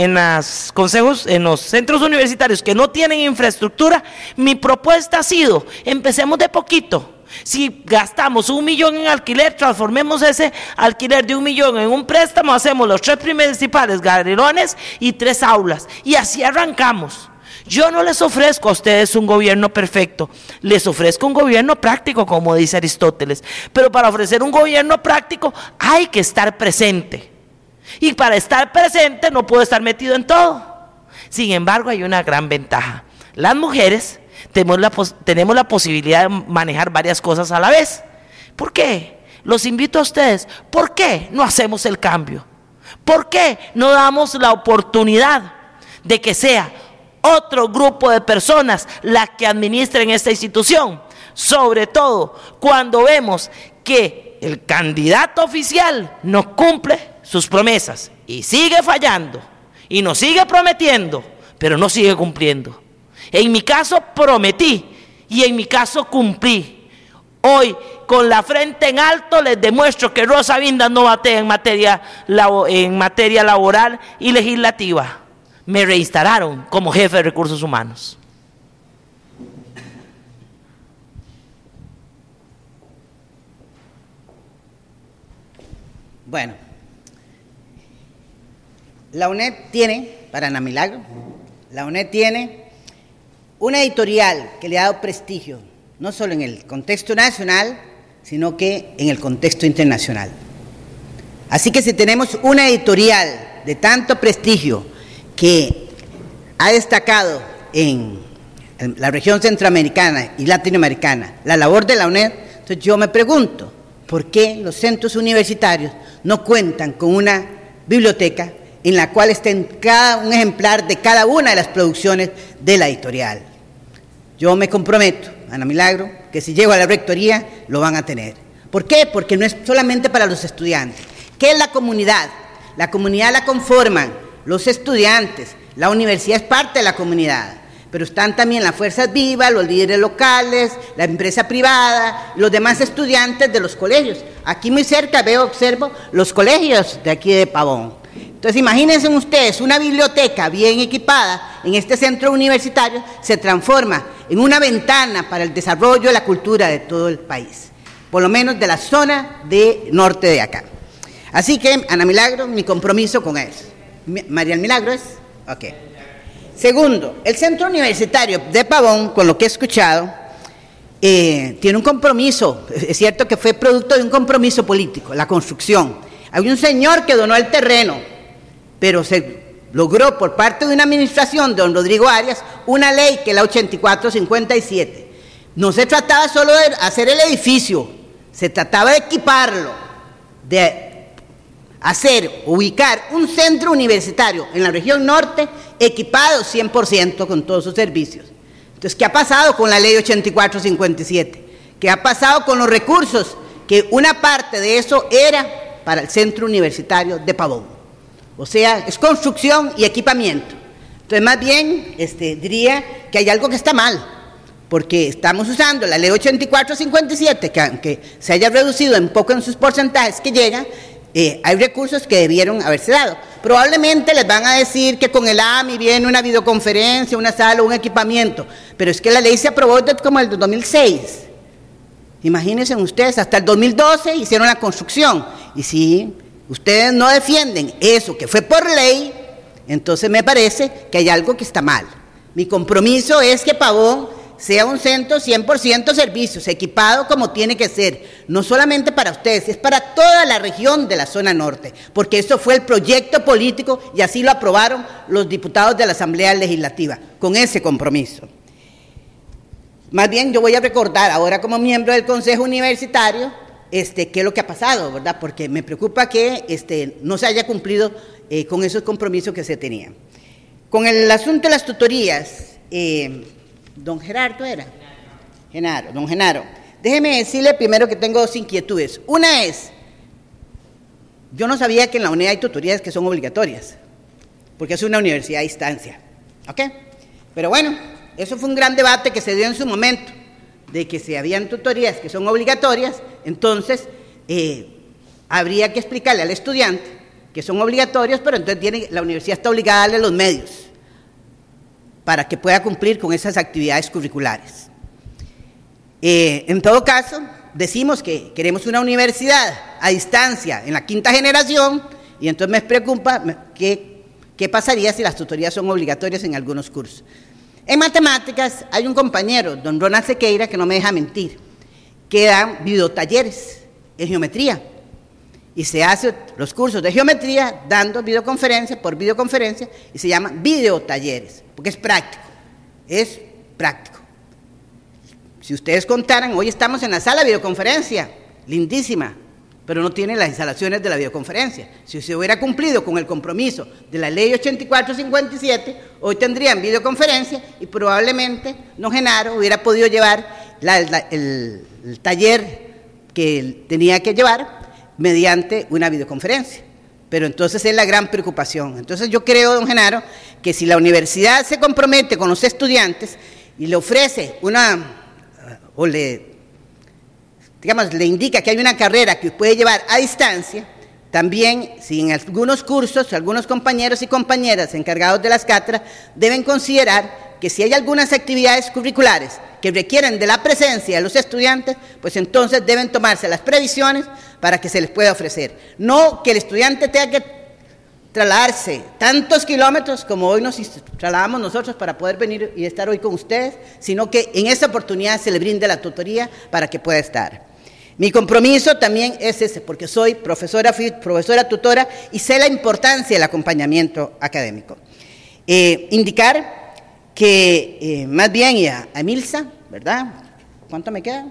los centros universitarios que no tienen infraestructura, mi propuesta ha sido, empecemos de poquito. Si gastamos 1 millón en alquiler, transformemos ese alquiler de 1 millón en un préstamo, hacemos los 3 principales galerones y 3 aulas, y así arrancamos. Yo no les ofrezco a ustedes un gobierno perfecto, les ofrezco un gobierno práctico, como dice Aristóteles, pero para ofrecer un gobierno práctico hay que estar presente, y para estar presente no puedo estar metido en todo. Sin embargo, hay una gran ventaja: las mujeres tenemos la posibilidad de manejar varias cosas a la vez. ¿Por qué? Los invito a ustedes, ¿por qué no hacemos el cambio? ¿Por qué no damos la oportunidad de que sea otro grupo de personas las que administren esta institución? Sobre todo cuando vemos que el candidato oficial no cumple sus promesas y sigue fallando y nos sigue prometiendo, pero no sigue cumpliendo. En mi caso prometí y en mi caso cumplí. Hoy, con la frente en alto, les demuestro que Rosa Vindas no batea en materia laboral y legislativa. Me reinstalaron como jefe de recursos humanos. Bueno, la UNED tiene, para Ana Milagro, la UNED tiene una editorial que le ha dado prestigio, no solo en el contexto nacional, sino que en el contexto internacional. Así que si tenemos una editorial de tanto prestigio que ha destacado en la región centroamericana y latinoamericana la labor de la UNED, entonces yo me pregunto, ¿por qué los centros universitarios no cuentan con una biblioteca en la cual estén un ejemplar de cada una de las producciones de la editorial? Yo me comprometo, Ana Milagro, que si llego a la rectoría lo van a tener. ¿Por qué? Porque no es solamente para los estudiantes. ¿Qué es la comunidad? La comunidad la conforman los estudiantes, la universidad es parte de la comunidad, pero están también las fuerzas vivas, los líderes locales, la empresa privada, los demás estudiantes de los colegios. Aquí muy cerca observo los colegios de aquí de Pavón. Entonces imagínense ustedes, una biblioteca bien equipada en este centro universitario se transforma en una ventana para el desarrollo de la cultura de todo el país, por lo menos de la zona de norte de acá. Así que, Ana Milagro, mi compromiso con eso. ¿María Milagro es? Ok. Segundo, el centro universitario de Pavón, con lo que he escuchado, tiene un compromiso. Es cierto que fue producto de un compromiso político, la construcción. Hay un señor que donó el terreno, pero se logró por parte de una administración de don Rodrigo Arias una ley que es la 8457. No se trataba solo de hacer el edificio, se trataba de equiparlo, de ubicar un centro universitario en la región norte equipado 100% con todos sus servicios. Entonces, ¿qué ha pasado con la ley 8457? ¿Qué ha pasado con los recursos? Que una parte de eso era para el centro universitario de Pavón. O sea, es construcción y equipamiento. Entonces, más bien, diría que hay algo que está mal, porque estamos usando la ley 8457, que aunque se haya reducido un poco en sus porcentajes que llegan, hay recursos que debieron haberse dado. Probablemente les van a decir que con el AMI viene una videoconferencia, una sala, un equipamiento, pero es que la ley se aprobó desde como el 2006. Imagínense ustedes, hasta el 2012 hicieron la construcción, y si ustedes no defienden eso que fue por ley, entonces me parece que hay algo que está mal. Mi compromiso es que Pavón sea un centro 100% servicios, equipado como tiene que ser, no solamente para ustedes, es para toda la región de la zona norte, porque eso fue el proyecto político y así lo aprobaron los diputados de la Asamblea Legislativa, con ese compromiso. Más bien yo voy a recordar ahora como miembro del Consejo Universitario qué es lo que ha pasado, ¿verdad? Porque me preocupa que no se haya cumplido con esos compromisos que se tenían. Con el asunto de las tutorías, don Gerardo era. Genaro, don Genaro. Déjeme decirle primero que tengo dos inquietudes. Una es, yo no sabía que en la UNED hay tutorías que son obligatorias, porque es una universidad a distancia. ¿Ok? Pero bueno, eso fue un gran debate que se dio en su momento, de que si habían tutorías que son obligatorias, entonces habría que explicarle al estudiante que son obligatorios, pero entonces la universidad está obligada a darle los medios para que pueda cumplir con esas actividades curriculares. En todo caso, decimos que queremos una universidad a distancia en la 5ª generación, y entonces me preocupa qué pasaría si las tutorías son obligatorias en algunos cursos. En matemáticas hay un compañero, don Ronald Sequeira, que no me deja mentir, que da videotalleres en geometría, y se hace los cursos de geometría dando videoconferencia por videoconferencia, y se llama videotalleres, porque es práctico, es práctico. Si ustedes contaran, hoy estamos en la sala de videoconferencia, lindísima, pero no tiene las instalaciones de la videoconferencia. Si se hubiera cumplido con el compromiso de la ley 8457, hoy tendrían videoconferencia y probablemente don Genaro hubiera podido llevar el taller que tenía que llevar mediante una videoconferencia. Pero entonces es la gran preocupación. Entonces yo creo, don Genaro, que si la universidad se compromete con los estudiantes y le ofrece le indica que hay una carrera que puede llevar a distancia, también si en algunos cursos, algunos compañeros y compañeras encargados de las cátedras deben considerar que si hay algunas actividades curriculares que requieren de la presencia de los estudiantes, pues entonces deben tomarse las previsiones para que se les pueda ofrecer. No que el estudiante tenga que trasladarse tantos kilómetros como hoy nos trasladamos nosotros para poder venir y estar hoy con ustedes, sino que en esa oportunidad se le brinde la tutoría para que pueda estar. Mi compromiso también es ese, porque soy profesora tutora y sé la importancia del acompañamiento académico. Indicar que más bien y a Emilsa, ¿verdad? ¿Cuánto me queda?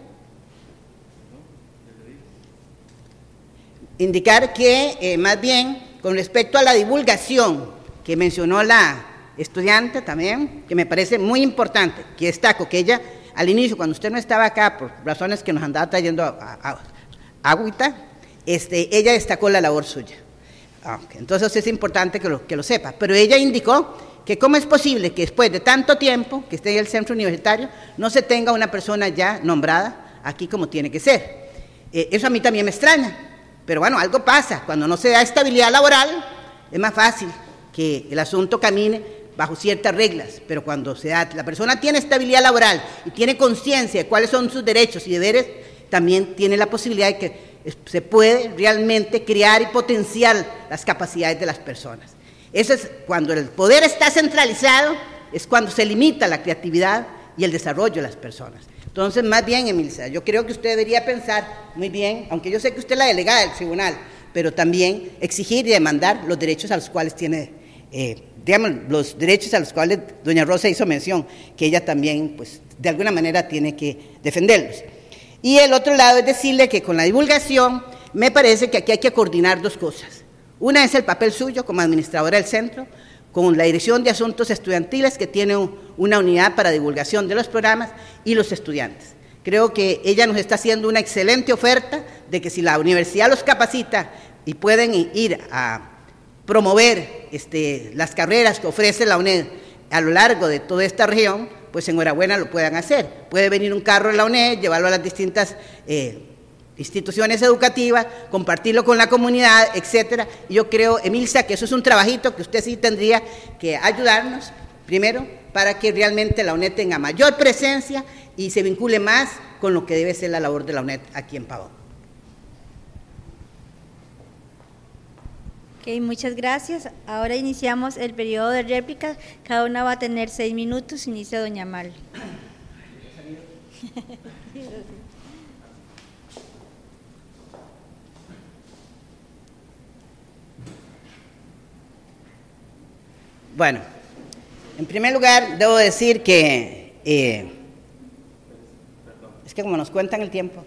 Indicar que más bien con respecto a la divulgación que mencionó la estudiante también, que me parece muy importante, que destaco que ella al inicio, cuando usted no estaba acá por razones que nos andaba trayendo agüita, ella destacó la labor suya. Entonces es importante que lo sepa, pero ella indicó que cómo es posible que después de tanto tiempo que esté en el centro universitario no se tenga una persona ya nombrada aquí como tiene que ser. Eso a mí también me extraña, pero bueno, algo pasa. Cuando no se da estabilidad laboral es más fácil que el asunto camine bajo ciertas reglas, pero cuando la persona tiene estabilidad laboral y tiene conciencia de cuáles son sus derechos y deberes, también tiene la posibilidad de que se puede realmente crear y potenciar las capacidades de las personas. Eso es cuando el poder está centralizado, es cuando se limita la creatividad y el desarrollo de las personas. Entonces, más bien, Emilsa, yo creo que usted debería pensar muy bien, aunque yo sé que usted es la delegada del tribunal, pero también exigir y demandar los derechos a los cuales tiene, los derechos a los cuales doña Rosa hizo mención, que ella también, pues, de alguna manera tiene que defenderlos. Y el otro lado es decirle que con la divulgación, me parece que aquí hay que coordinar dos cosas. Una es el papel suyo como administradora del centro, con la Dirección de Asuntos Estudiantiles, que tiene una unidad para divulgación de los programas, y los estudiantes. Creo que ella nos está haciendo una excelente oferta de que si la universidad los capacita y pueden ir a promover las carreras que ofrece la UNED a lo largo de toda esta región, pues enhorabuena lo puedan hacer. Puede venir un carro de la UNED, llevarlo a las distintas instituciones educativas, compartirlo con la comunidad, etcétera. Y yo creo, Emilsa, que eso es un trabajito que usted sí tendría que ayudarnos, primero, para que realmente la UNED tenga mayor presencia y se vincule más con lo que debe ser la labor de la UNED aquí en Pavón. Ok, muchas gracias. Ahora iniciamos el periodo de réplica. Cada una va a tener 6 minutos. Inicia doña Marley. Bueno, en primer lugar debo decir que es que como nos cuentan el tiempo.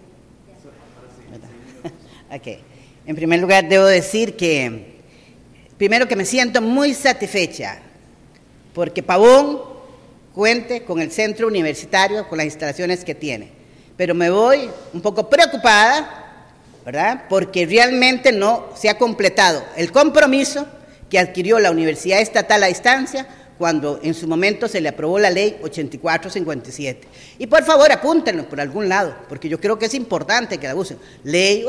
Okay. En primer lugar debo decir que primero que me siento muy satisfecha porque Pavón cuente con el centro universitario, con las instalaciones que tiene, pero me voy un poco preocupada, ¿verdad? Porque realmente no se ha completado el compromiso que adquirió la Universidad Estatal a Distancia cuando en su momento se le aprobó la ley 8457. Y por favor apúntenlo por algún lado, porque yo creo que es importante que la usen. Ley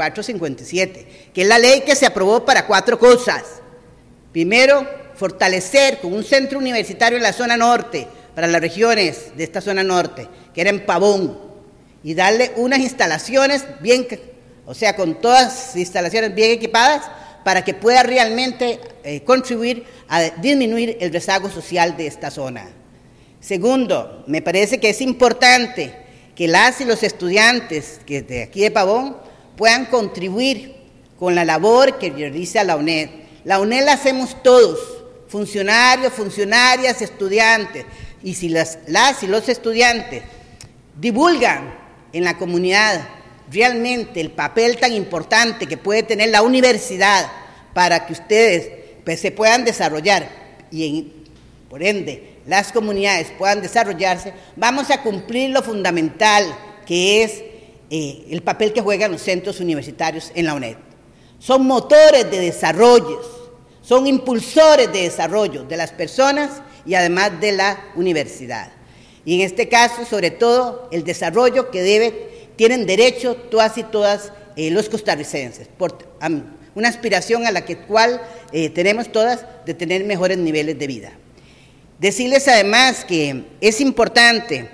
8457, que es la ley que se aprobó para 4 cosas. Primero, fortalecer con un centro universitario en la zona norte, para las regiones de esta zona norte, que era en Pavón, y darle unas instalaciones bien, o sea, con todas las instalaciones bien equipadas, para que pueda realmente contribuir a disminuir el rezago social de esta zona. Segundo, me parece que es importante que las y los estudiantes que de aquí de Pavón puedan contribuir con la labor que realiza la UNED. La UNED la hacemos todos, funcionarios, funcionarias, estudiantes, y si las y los estudiantes divulgan en la comunidad realmente el papel tan importante que puede tener la universidad para que ustedes pues, se puedan desarrollar y por ende las comunidades puedan desarrollarse, vamos a cumplir lo fundamental que es el papel que juegan los centros universitarios en la UNED. Son motores de desarrollo, son impulsores de desarrollo de las personas y además de la universidad. Y en este caso, sobre todo, el desarrollo que tienen derecho todas y todas los costarricenses, por una aspiración a la cual tenemos todas de tener mejores niveles de vida. Decirles además que es importante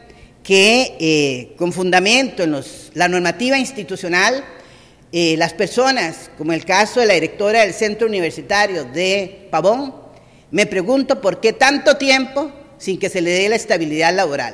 que con fundamento en la normativa institucional, las personas, como el caso de la directora del Centro Universitario de Pavón, me pregunto por qué tanto tiempo sin que se le dé la estabilidad laboral.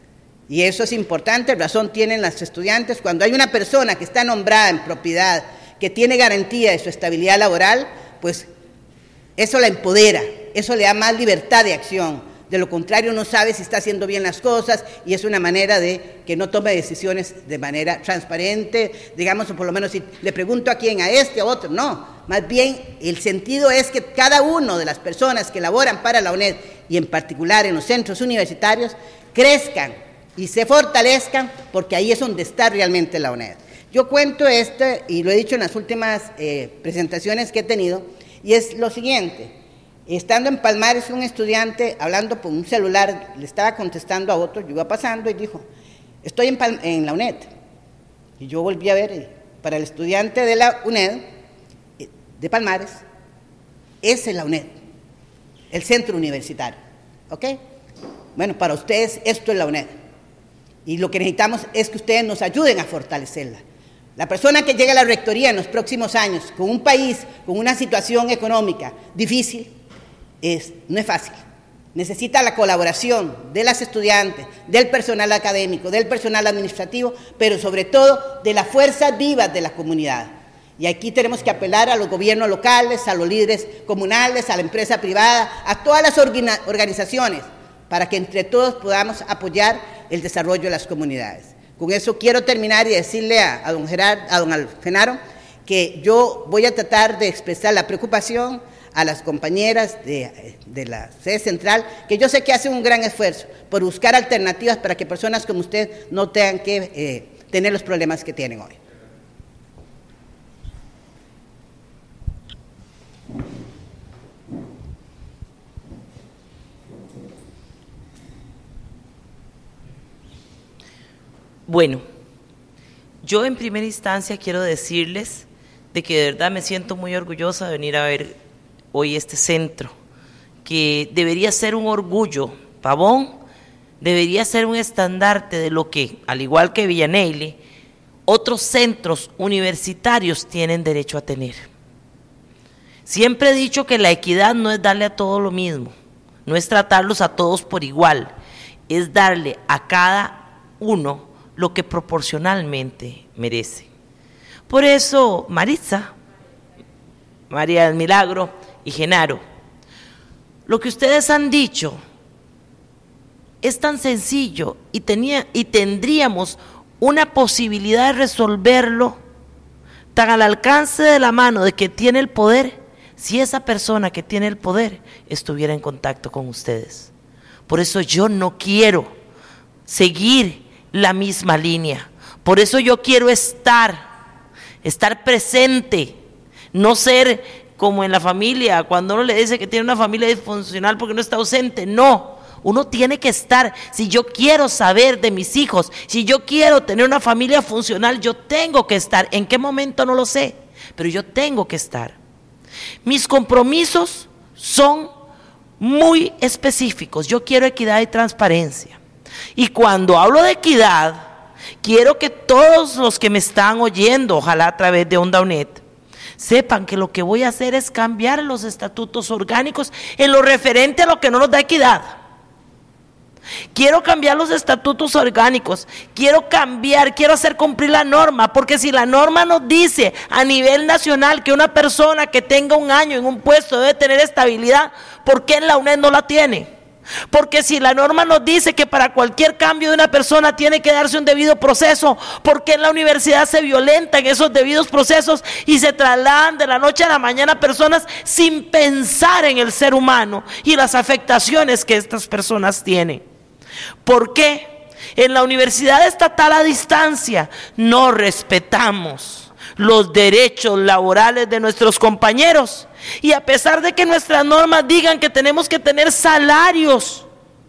Y eso es importante, razón tienen las estudiantes, cuando hay una persona que está nombrada en propiedad, que tiene garantía de su estabilidad laboral, pues eso la empodera, eso le da más libertad de acción. De lo contrario, no sabe si está haciendo bien las cosas y es una manera de que no tome decisiones de manera transparente, digamos, o por lo menos si le pregunto a quién, a este, a otro, no. Más bien, el sentido es que cada una de las personas que laboran para la UNED y en particular en los centros universitarios crezcan y se fortalezcan porque ahí es donde está realmente la UNED. Yo cuento esto y lo he dicho en las últimas presentaciones que he tenido y es lo siguiente. Estando en Palmares, un estudiante hablando por un celular, le estaba contestando a otro, yo iba pasando y dijo, estoy en la UNED. Y yo volví a ver, para el estudiante de la UNED, de Palmares, esa es la UNED, el centro universitario, ¿ok? Bueno, para ustedes esto es la UNED. Y lo que necesitamos es que ustedes nos ayuden a fortalecerla. La persona que llegue a la rectoría en los próximos años, con un país, con una situación económica difícil, no es fácil. Necesita la colaboración de las estudiantes, del personal académico, del personal administrativo, pero sobre todo de las fuerzas vivas de la comunidad. Y aquí tenemos que apelar a los gobiernos locales, a los líderes comunales, a la empresa privada, a todas las organizaciones, para que entre todos podamos apoyar el desarrollo de las comunidades. Con eso quiero terminar y decirle a don Genaro, que yo voy a tratar de expresar la preocupación a las compañeras de la sede central, que yo sé que hacen un gran esfuerzo por buscar alternativas para que personas como usted no tengan que tener los problemas que tienen hoy. Bueno, yo en primera instancia quiero decirles de que de verdad me siento muy orgullosa de venir a ver hoy este centro, que debería ser un orgullo. Pavón debería ser un estandarte de lo que, al igual que Villa Neily, otros centros universitarios tienen derecho a tener. Siempre he dicho que la equidad no es darle a todos lo mismo, no es tratarlos a todos por igual, es darle a cada uno lo que proporcionalmente merece. Por eso, Maritza, María del Milagro y Genaro, lo que ustedes han dicho es tan sencillo y tendríamos una posibilidad de resolverlo tan al alcance de la mano de que tiene el poder, si esa persona que tiene el poder estuviera en contacto con ustedes. Por eso yo no quiero seguir la misma línea, por eso yo quiero estar presente, no ser como en la familia, cuando uno le dice que tiene una familia disfuncional porque no está ausente. No, uno tiene que estar. Si yo quiero saber de mis hijos, si yo quiero tener una familia funcional, yo tengo que estar. ¿En qué momento? No lo sé, pero yo tengo que estar. Mis compromisos son muy específicos. Yo quiero equidad y transparencia. Y cuando hablo de equidad, quiero que todos los que me están oyendo, ojalá a través de Onda UNED, sepan que lo que voy a hacer es cambiar los estatutos orgánicos en lo referente a lo que no nos da equidad. Quiero cambiar los estatutos orgánicos, quiero hacer cumplir la norma, porque si la norma nos dice a nivel nacional que una persona que tenga un año en un puesto debe tener estabilidad, ¿por qué en la UNED no la tiene? Porque si la norma nos dice que para cualquier cambio de una persona tiene que darse un debido proceso, ¿por qué en la universidad se violentan esos debidos procesos y se trasladan de la noche a la mañana personas sin pensar en el ser humano y las afectaciones que estas personas tienen? ¿Por qué en la universidad estatal a distancia no respetamos los derechos laborales de nuestros compañeros? Y a pesar de que nuestras normas digan que tenemos que tener salarios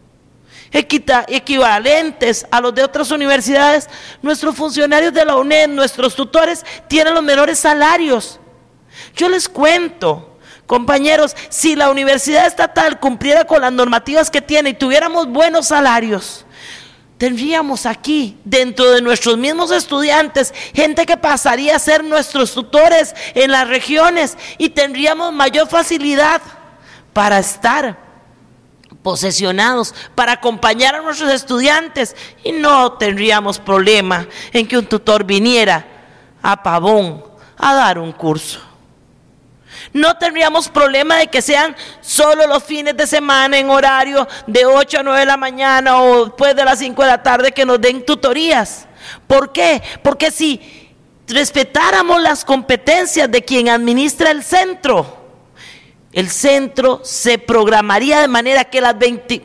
equivalentes a los de otras universidades, nuestros funcionarios de la UNED, nuestros tutores, tienen los menores salarios. Yo les cuento, compañeros, si la universidad estatal cumpliera con las normativas que tiene y tuviéramos buenos salarios, tendríamos aquí, dentro de nuestros mismos estudiantes, gente que pasaría a ser nuestros tutores en las regiones y tendríamos mayor facilidad para estar posesionados, para acompañar a nuestros estudiantes, y no tendríamos problema en que un tutor viniera a Pavón a dar un curso. No tendríamos problema de que sean solo los fines de semana en horario de 8 a 9 de la mañana o después de las 5 de la tarde que nos den tutorías. ¿Por qué? Porque si respetáramos las competencias de quien administra el centro se programaría de manera que las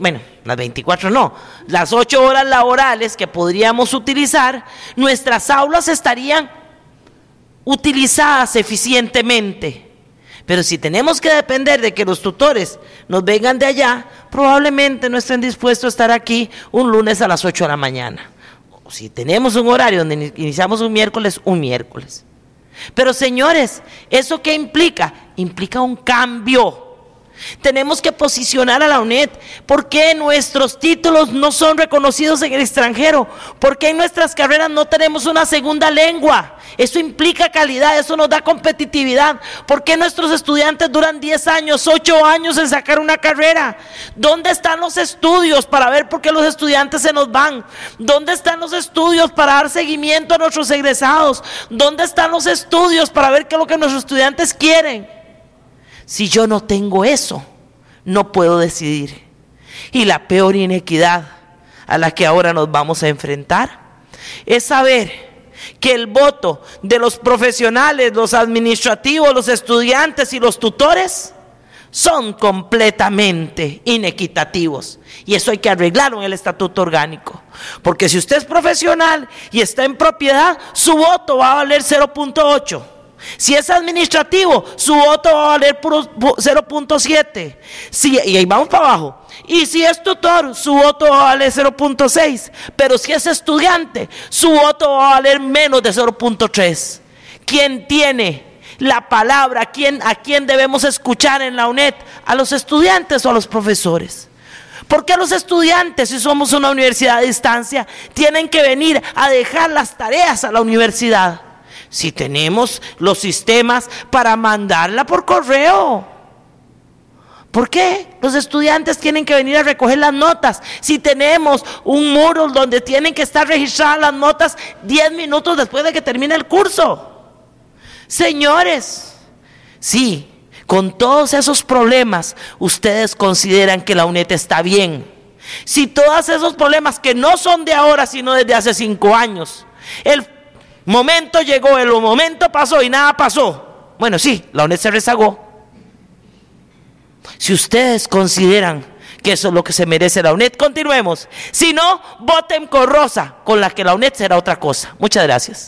8 horas laborales que podríamos utilizar, nuestras aulas estarían utilizadas eficientemente. Pero si tenemos que depender de que los tutores nos vengan de allá, probablemente no estén dispuestos a estar aquí un lunes a las 8 de la mañana. O si tenemos un horario donde iniciamos un miércoles. Pero señores, ¿eso qué implica? Implica un cambio. Tenemos que posicionar a la UNED. ¿Por qué nuestros títulos no son reconocidos en el extranjero? ¿Por qué en nuestras carreras no tenemos una segunda lengua? Eso implica calidad, eso nos da competitividad. ¿Por qué nuestros estudiantes duran 10 años, 8 años en sacar una carrera? ¿Dónde están los estudios para ver por qué los estudiantes se nos van? ¿Dónde están los estudios para dar seguimiento a nuestros egresados? ¿Dónde están los estudios para ver qué es lo que nuestros estudiantes quieren? Si yo no tengo eso, no puedo decidir. Y la peor inequidad a la que ahora nos vamos a enfrentar es saber que el voto de los profesionales, los administrativos, los estudiantes y los tutores son completamente inequitativos. Y eso hay que arreglarlo en el estatuto orgánico. Porque si usted es profesional y está en propiedad, su voto va a valer 0.8. Si es administrativo, su voto va a valer puro 0.7. Y ahí vamos para abajo. Y si es tutor, su voto va a valer 0.6. Pero si es estudiante, su voto va a valer menos de 0.3. ¿Quién tiene la palabra? ¿A quién debemos escuchar en la UNED? ¿A los estudiantes o a los profesores? ¿Por qué los estudiantes, si somos una universidad a distancia, tienen que venir a dejar las tareas a la universidad? Si tenemos los sistemas para mandarla por correo. ¿Por qué los estudiantes tienen que venir a recoger las notas? Si tenemos un muro donde tienen que estar registradas las notas 10 minutos después de que termine el curso. Señores, sí, con todos esos problemas, ustedes consideran que la UNED está bien. Si todos esos problemas que no son de ahora, sino desde hace 5 años, el momento llegó, el momento pasó y nada pasó. Bueno, sí, la UNED se rezagó. Si ustedes consideran que eso es lo que se merece la UNED, continuemos. Si no, voten con Rosa, con la que la UNED será otra cosa. Muchas gracias.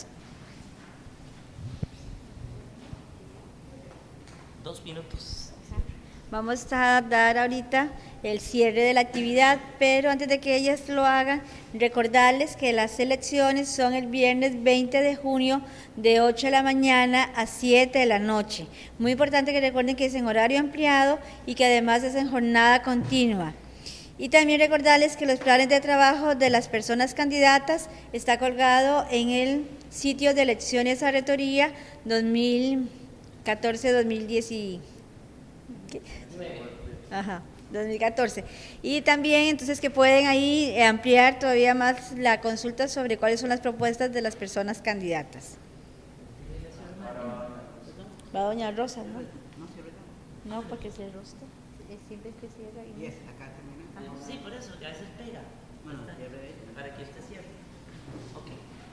2 minutos. Vamos a dar ahorita el cierre de la actividad, pero antes de que ellas lo hagan, recordarles que las elecciones son el viernes 20 de junio de 8 de la mañana a 7 de la noche. Muy importante que recuerden que es en horario ampliado y que además es en jornada continua. Y también recordarles que los planes de trabajo de las personas candidatas está colgado en el sitio de elecciones a rectoría 2014-2010. Ajá. 2014. Y también entonces que pueden ahí ampliar todavía más la consulta sobre cuáles son las propuestas de las personas candidatas. Va doña Rosa, ¿no? No, porque se rostro. Siempre es que cierra y no. Sí, por eso, que a veces pega. Bueno, para que usted cierre. Okay.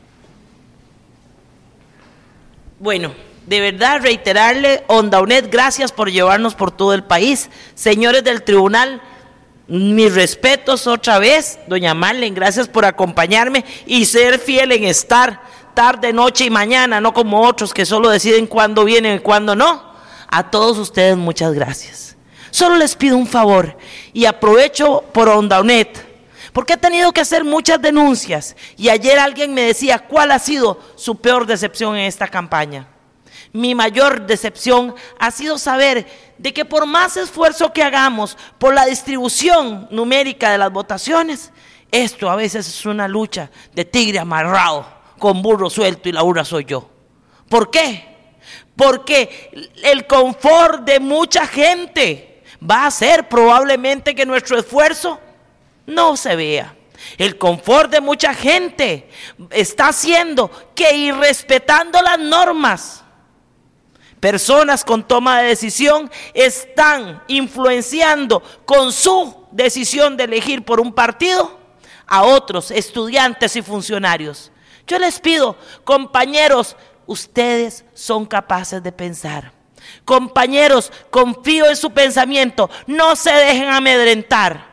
Bueno, de verdad reiterarle, Onda UNED, gracias por llevarnos por todo el país. Señores del tribunal, mis respetos otra vez. Doña Marlene, gracias por acompañarme y ser fiel en estar tarde, noche y mañana, no como otros que solo deciden cuándo vienen y cuándo no. A todos ustedes muchas gracias. Solo les pido un favor y aprovecho por Onda UNED, porque he tenido que hacer muchas denuncias y ayer alguien me decía cuál ha sido su peor decepción en esta campaña. Mi mayor decepción ha sido saber de que por más esfuerzo que hagamos por la distribución numérica de las votaciones, esto a veces es una lucha de tigre amarrado con burro suelto y la burra soy yo. ¿Por qué? Porque el confort de mucha gente va a hacer probablemente que nuestro esfuerzo no se vea. El confort de mucha gente está haciendo que, irrespetando las normas, personas con toma de decisión están influenciando con su decisión de elegir por un partido a otros estudiantes y funcionarios. Yo les pido, compañeros, ustedes son capaces de pensar. Compañeros, confío en su pensamiento, no se dejen amedrentar.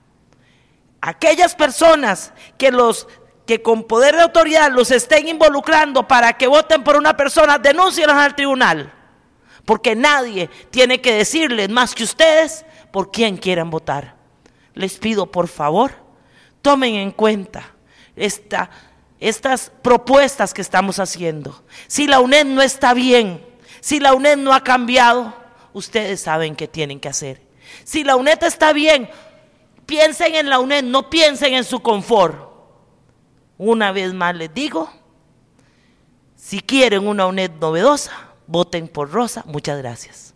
Aquellas personas que con poder de autoridad los estén involucrando para que voten por una persona, denúncienlos al tribunal. Porque nadie tiene que decirles más que ustedes por quién quieren votar. Les pido, por favor, tomen en cuenta estas propuestas que estamos haciendo. Si la UNED no está bien, si la UNED no ha cambiado, ustedes saben qué tienen que hacer. Si la UNED está bien, piensen en la UNED, no piensen en su confort. Una vez más les digo, si quieren una UNED novedosa, voten por Rosa. Muchas gracias.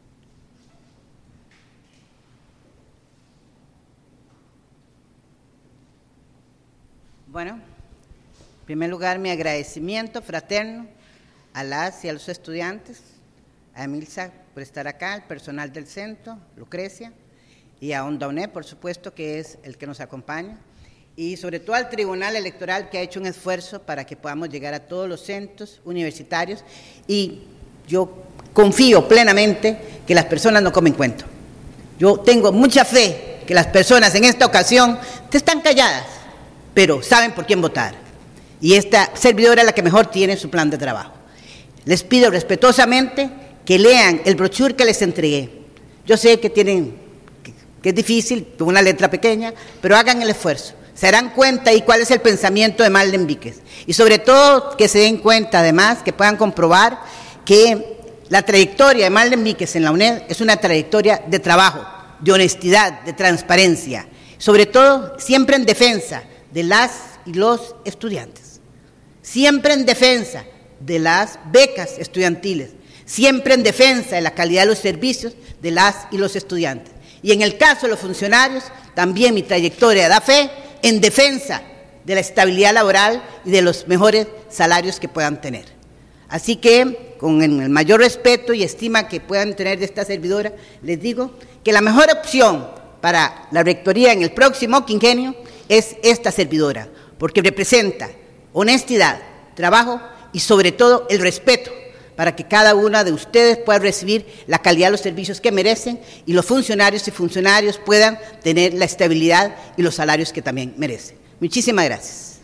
Bueno, en primer lugar, mi agradecimiento fraterno a las y a los estudiantes, a Emilsa por estar acá, al personal del centro, Lucrecia, y a Onda UNED, por supuesto, que es el que nos acompaña, y sobre todo al Tribunal Electoral, que ha hecho un esfuerzo para que podamos llegar a todos los centros universitarios, y yo confío plenamente que las personas no comen cuento. Yo tengo mucha fe que las personas en esta ocasión están calladas, pero saben por quién votar. Y esta servidora es la que mejor tiene su plan de trabajo. les pido respetuosamente que lean el brochure que les entregué. Yo sé que que es difícil, con una letra pequeña, pero hagan el esfuerzo. Se darán cuenta y cuál es el pensamiento de Marlene Víquez. Y sobre todo que se den cuenta, además, que puedan comprobar que la trayectoria de Marlene Víquez en la UNED es una trayectoria de trabajo, de honestidad, de transparencia. Sobre todo, siempre en defensa de las y los estudiantes. Siempre en defensa de las becas estudiantiles. Siempre en defensa de la calidad de los servicios de las y los estudiantes. Y en el caso de los funcionarios, también mi trayectoria da fe en defensa de la estabilidad laboral y de los mejores salarios que puedan tener. Así que, con el mayor respeto y estima que puedan tener de esta servidora, les digo que la mejor opción para la rectoría en el próximo quinquenio es esta servidora, porque representa honestidad, trabajo y sobre todo el respeto para que cada una de ustedes pueda recibir la calidad de los servicios que merecen y los funcionarios y funcionarios puedan tener la estabilidad y los salarios que también merecen. Muchísimas gracias.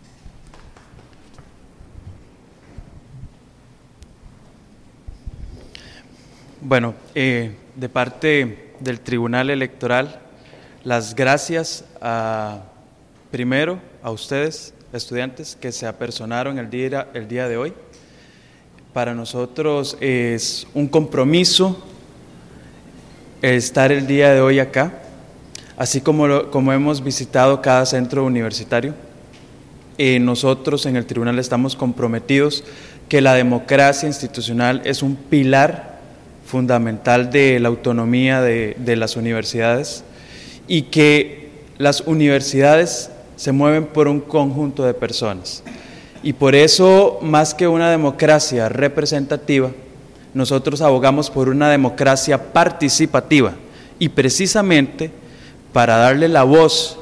Bueno, de parte del Tribunal Electoral, las gracias primero a ustedes, estudiantes, que se apersonaron el día de hoy. Para nosotros es un compromiso estar el día de hoy acá, así como hemos visitado cada centro universitario. Nosotros en el tribunal estamos comprometidos que la democracia institucional es un pilar fundamental de la autonomía de las universidades y que las universidades se mueven por un conjunto de personas. Y por eso, más que una democracia representativa, nosotros abogamos por una democracia participativa y precisamente para darle la voz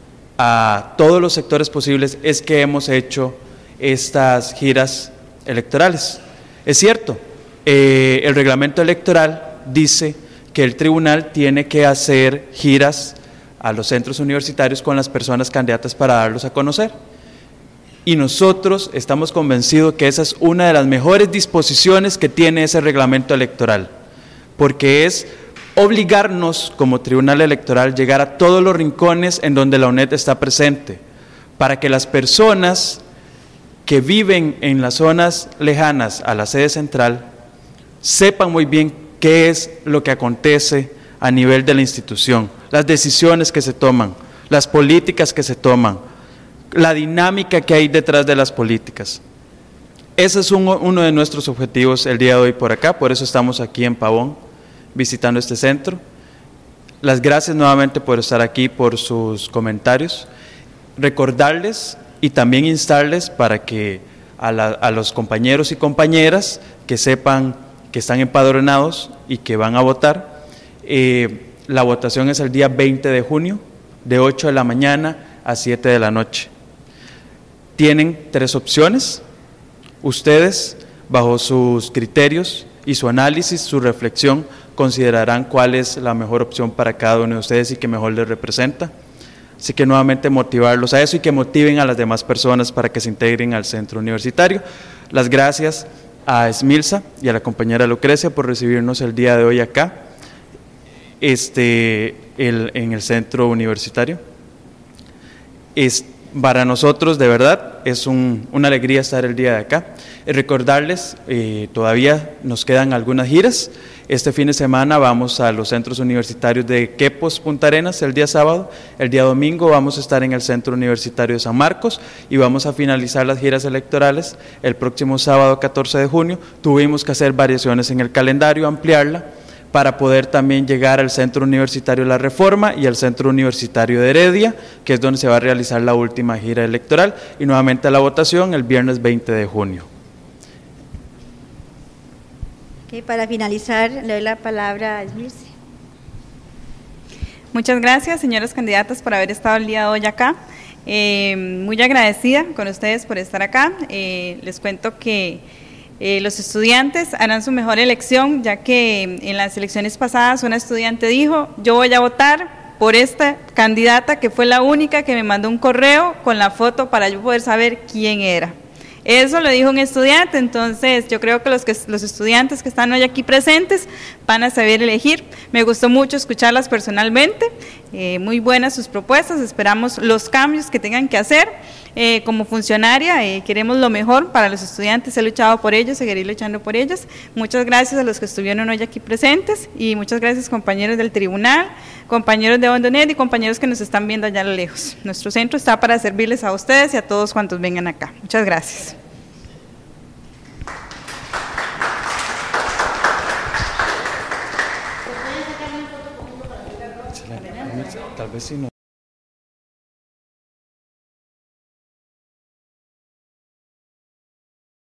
a todos los sectores posibles es que hemos hecho estas giras electorales. Es cierto, el reglamento electoral dice que el tribunal tiene que hacer giras a los centros universitarios con las personas candidatas para darlos a conocer. Y nosotros estamos convencidos que esa es una de las mejores disposiciones que tiene ese reglamento electoral, porque es obligarnos como Tribunal Electoral llegar a todos los rincones en donde la UNED está presente, para que las personas que viven en las zonas lejanas a la sede central sepan muy bien qué es lo que acontece a nivel de la institución, las decisiones que se toman, las políticas que se toman, la dinámica que hay detrás de las políticas. Ese es uno de nuestros objetivos el día de hoy por acá, por eso estamos aquí en Pavón visitando este centro. Las gracias nuevamente por estar aquí, por sus comentarios. Recordarles y también instarles para que a los compañeros y compañeras que sepan que están empadronados y que van a votar, la votación es el día 20 de junio, de 8 de la mañana a 7 de la noche. Tienen 3 opciones. Ustedes, bajo sus criterios y su análisis, su reflexión, considerarán cuál es la mejor opción para cada uno de ustedes y que mejor les representa. Así que nuevamente motivarlos a eso y que motiven a las demás personas para que se integren al centro universitario. Las gracias a Esmilsa y a la compañera Lucrecia por recibirnos el día de hoy acá, en el centro universitario. Para nosotros, de verdad, es una alegría estar el día de acá. Recordarles, todavía nos quedan algunas giras. Este fin de semana vamos a los centros universitarios de Quepos, Punta Arenas, el día sábado. El día domingo vamos a estar en el Centro Universitario de San Marcos y vamos a finalizar las giras electorales el próximo sábado 14 de junio. Tuvimos que hacer variaciones en el calendario, ampliarla, para poder también llegar al Centro Universitario La Reforma y al Centro Universitario de Heredia, que es donde se va a realizar la última gira electoral, y nuevamente la votación el viernes 20 de junio. Okay, para finalizar, le doy la palabra a Esmilsa. Muchas gracias, señoras candidatas, por haber estado el día de hoy acá. Muy agradecida con ustedes por estar acá. Les cuento que los estudiantes harán su mejor elección, ya que en las elecciones pasadas una estudiante dijo: yo voy a votar por esta candidata que fue la única que me mandó un correo con la foto para yo poder saber quién era. Eso lo dijo un estudiante, entonces yo creo que los estudiantes que están hoy aquí presentes van a saber elegir. Me gustó mucho escucharlas personalmente, muy buenas sus propuestas, esperamos los cambios que tengan que hacer. Como funcionaria queremos lo mejor para los estudiantes, he luchado por ellos, seguiré luchando por ellos. Muchas gracias a los que estuvieron hoy aquí presentes y muchas gracias compañeros del tribunal, compañeros de Hondonet y compañeros que nos están viendo allá a lo lejos. Nuestro centro está para servirles a ustedes y a todos cuantos vengan acá. Muchas gracias. Tal vez sí no.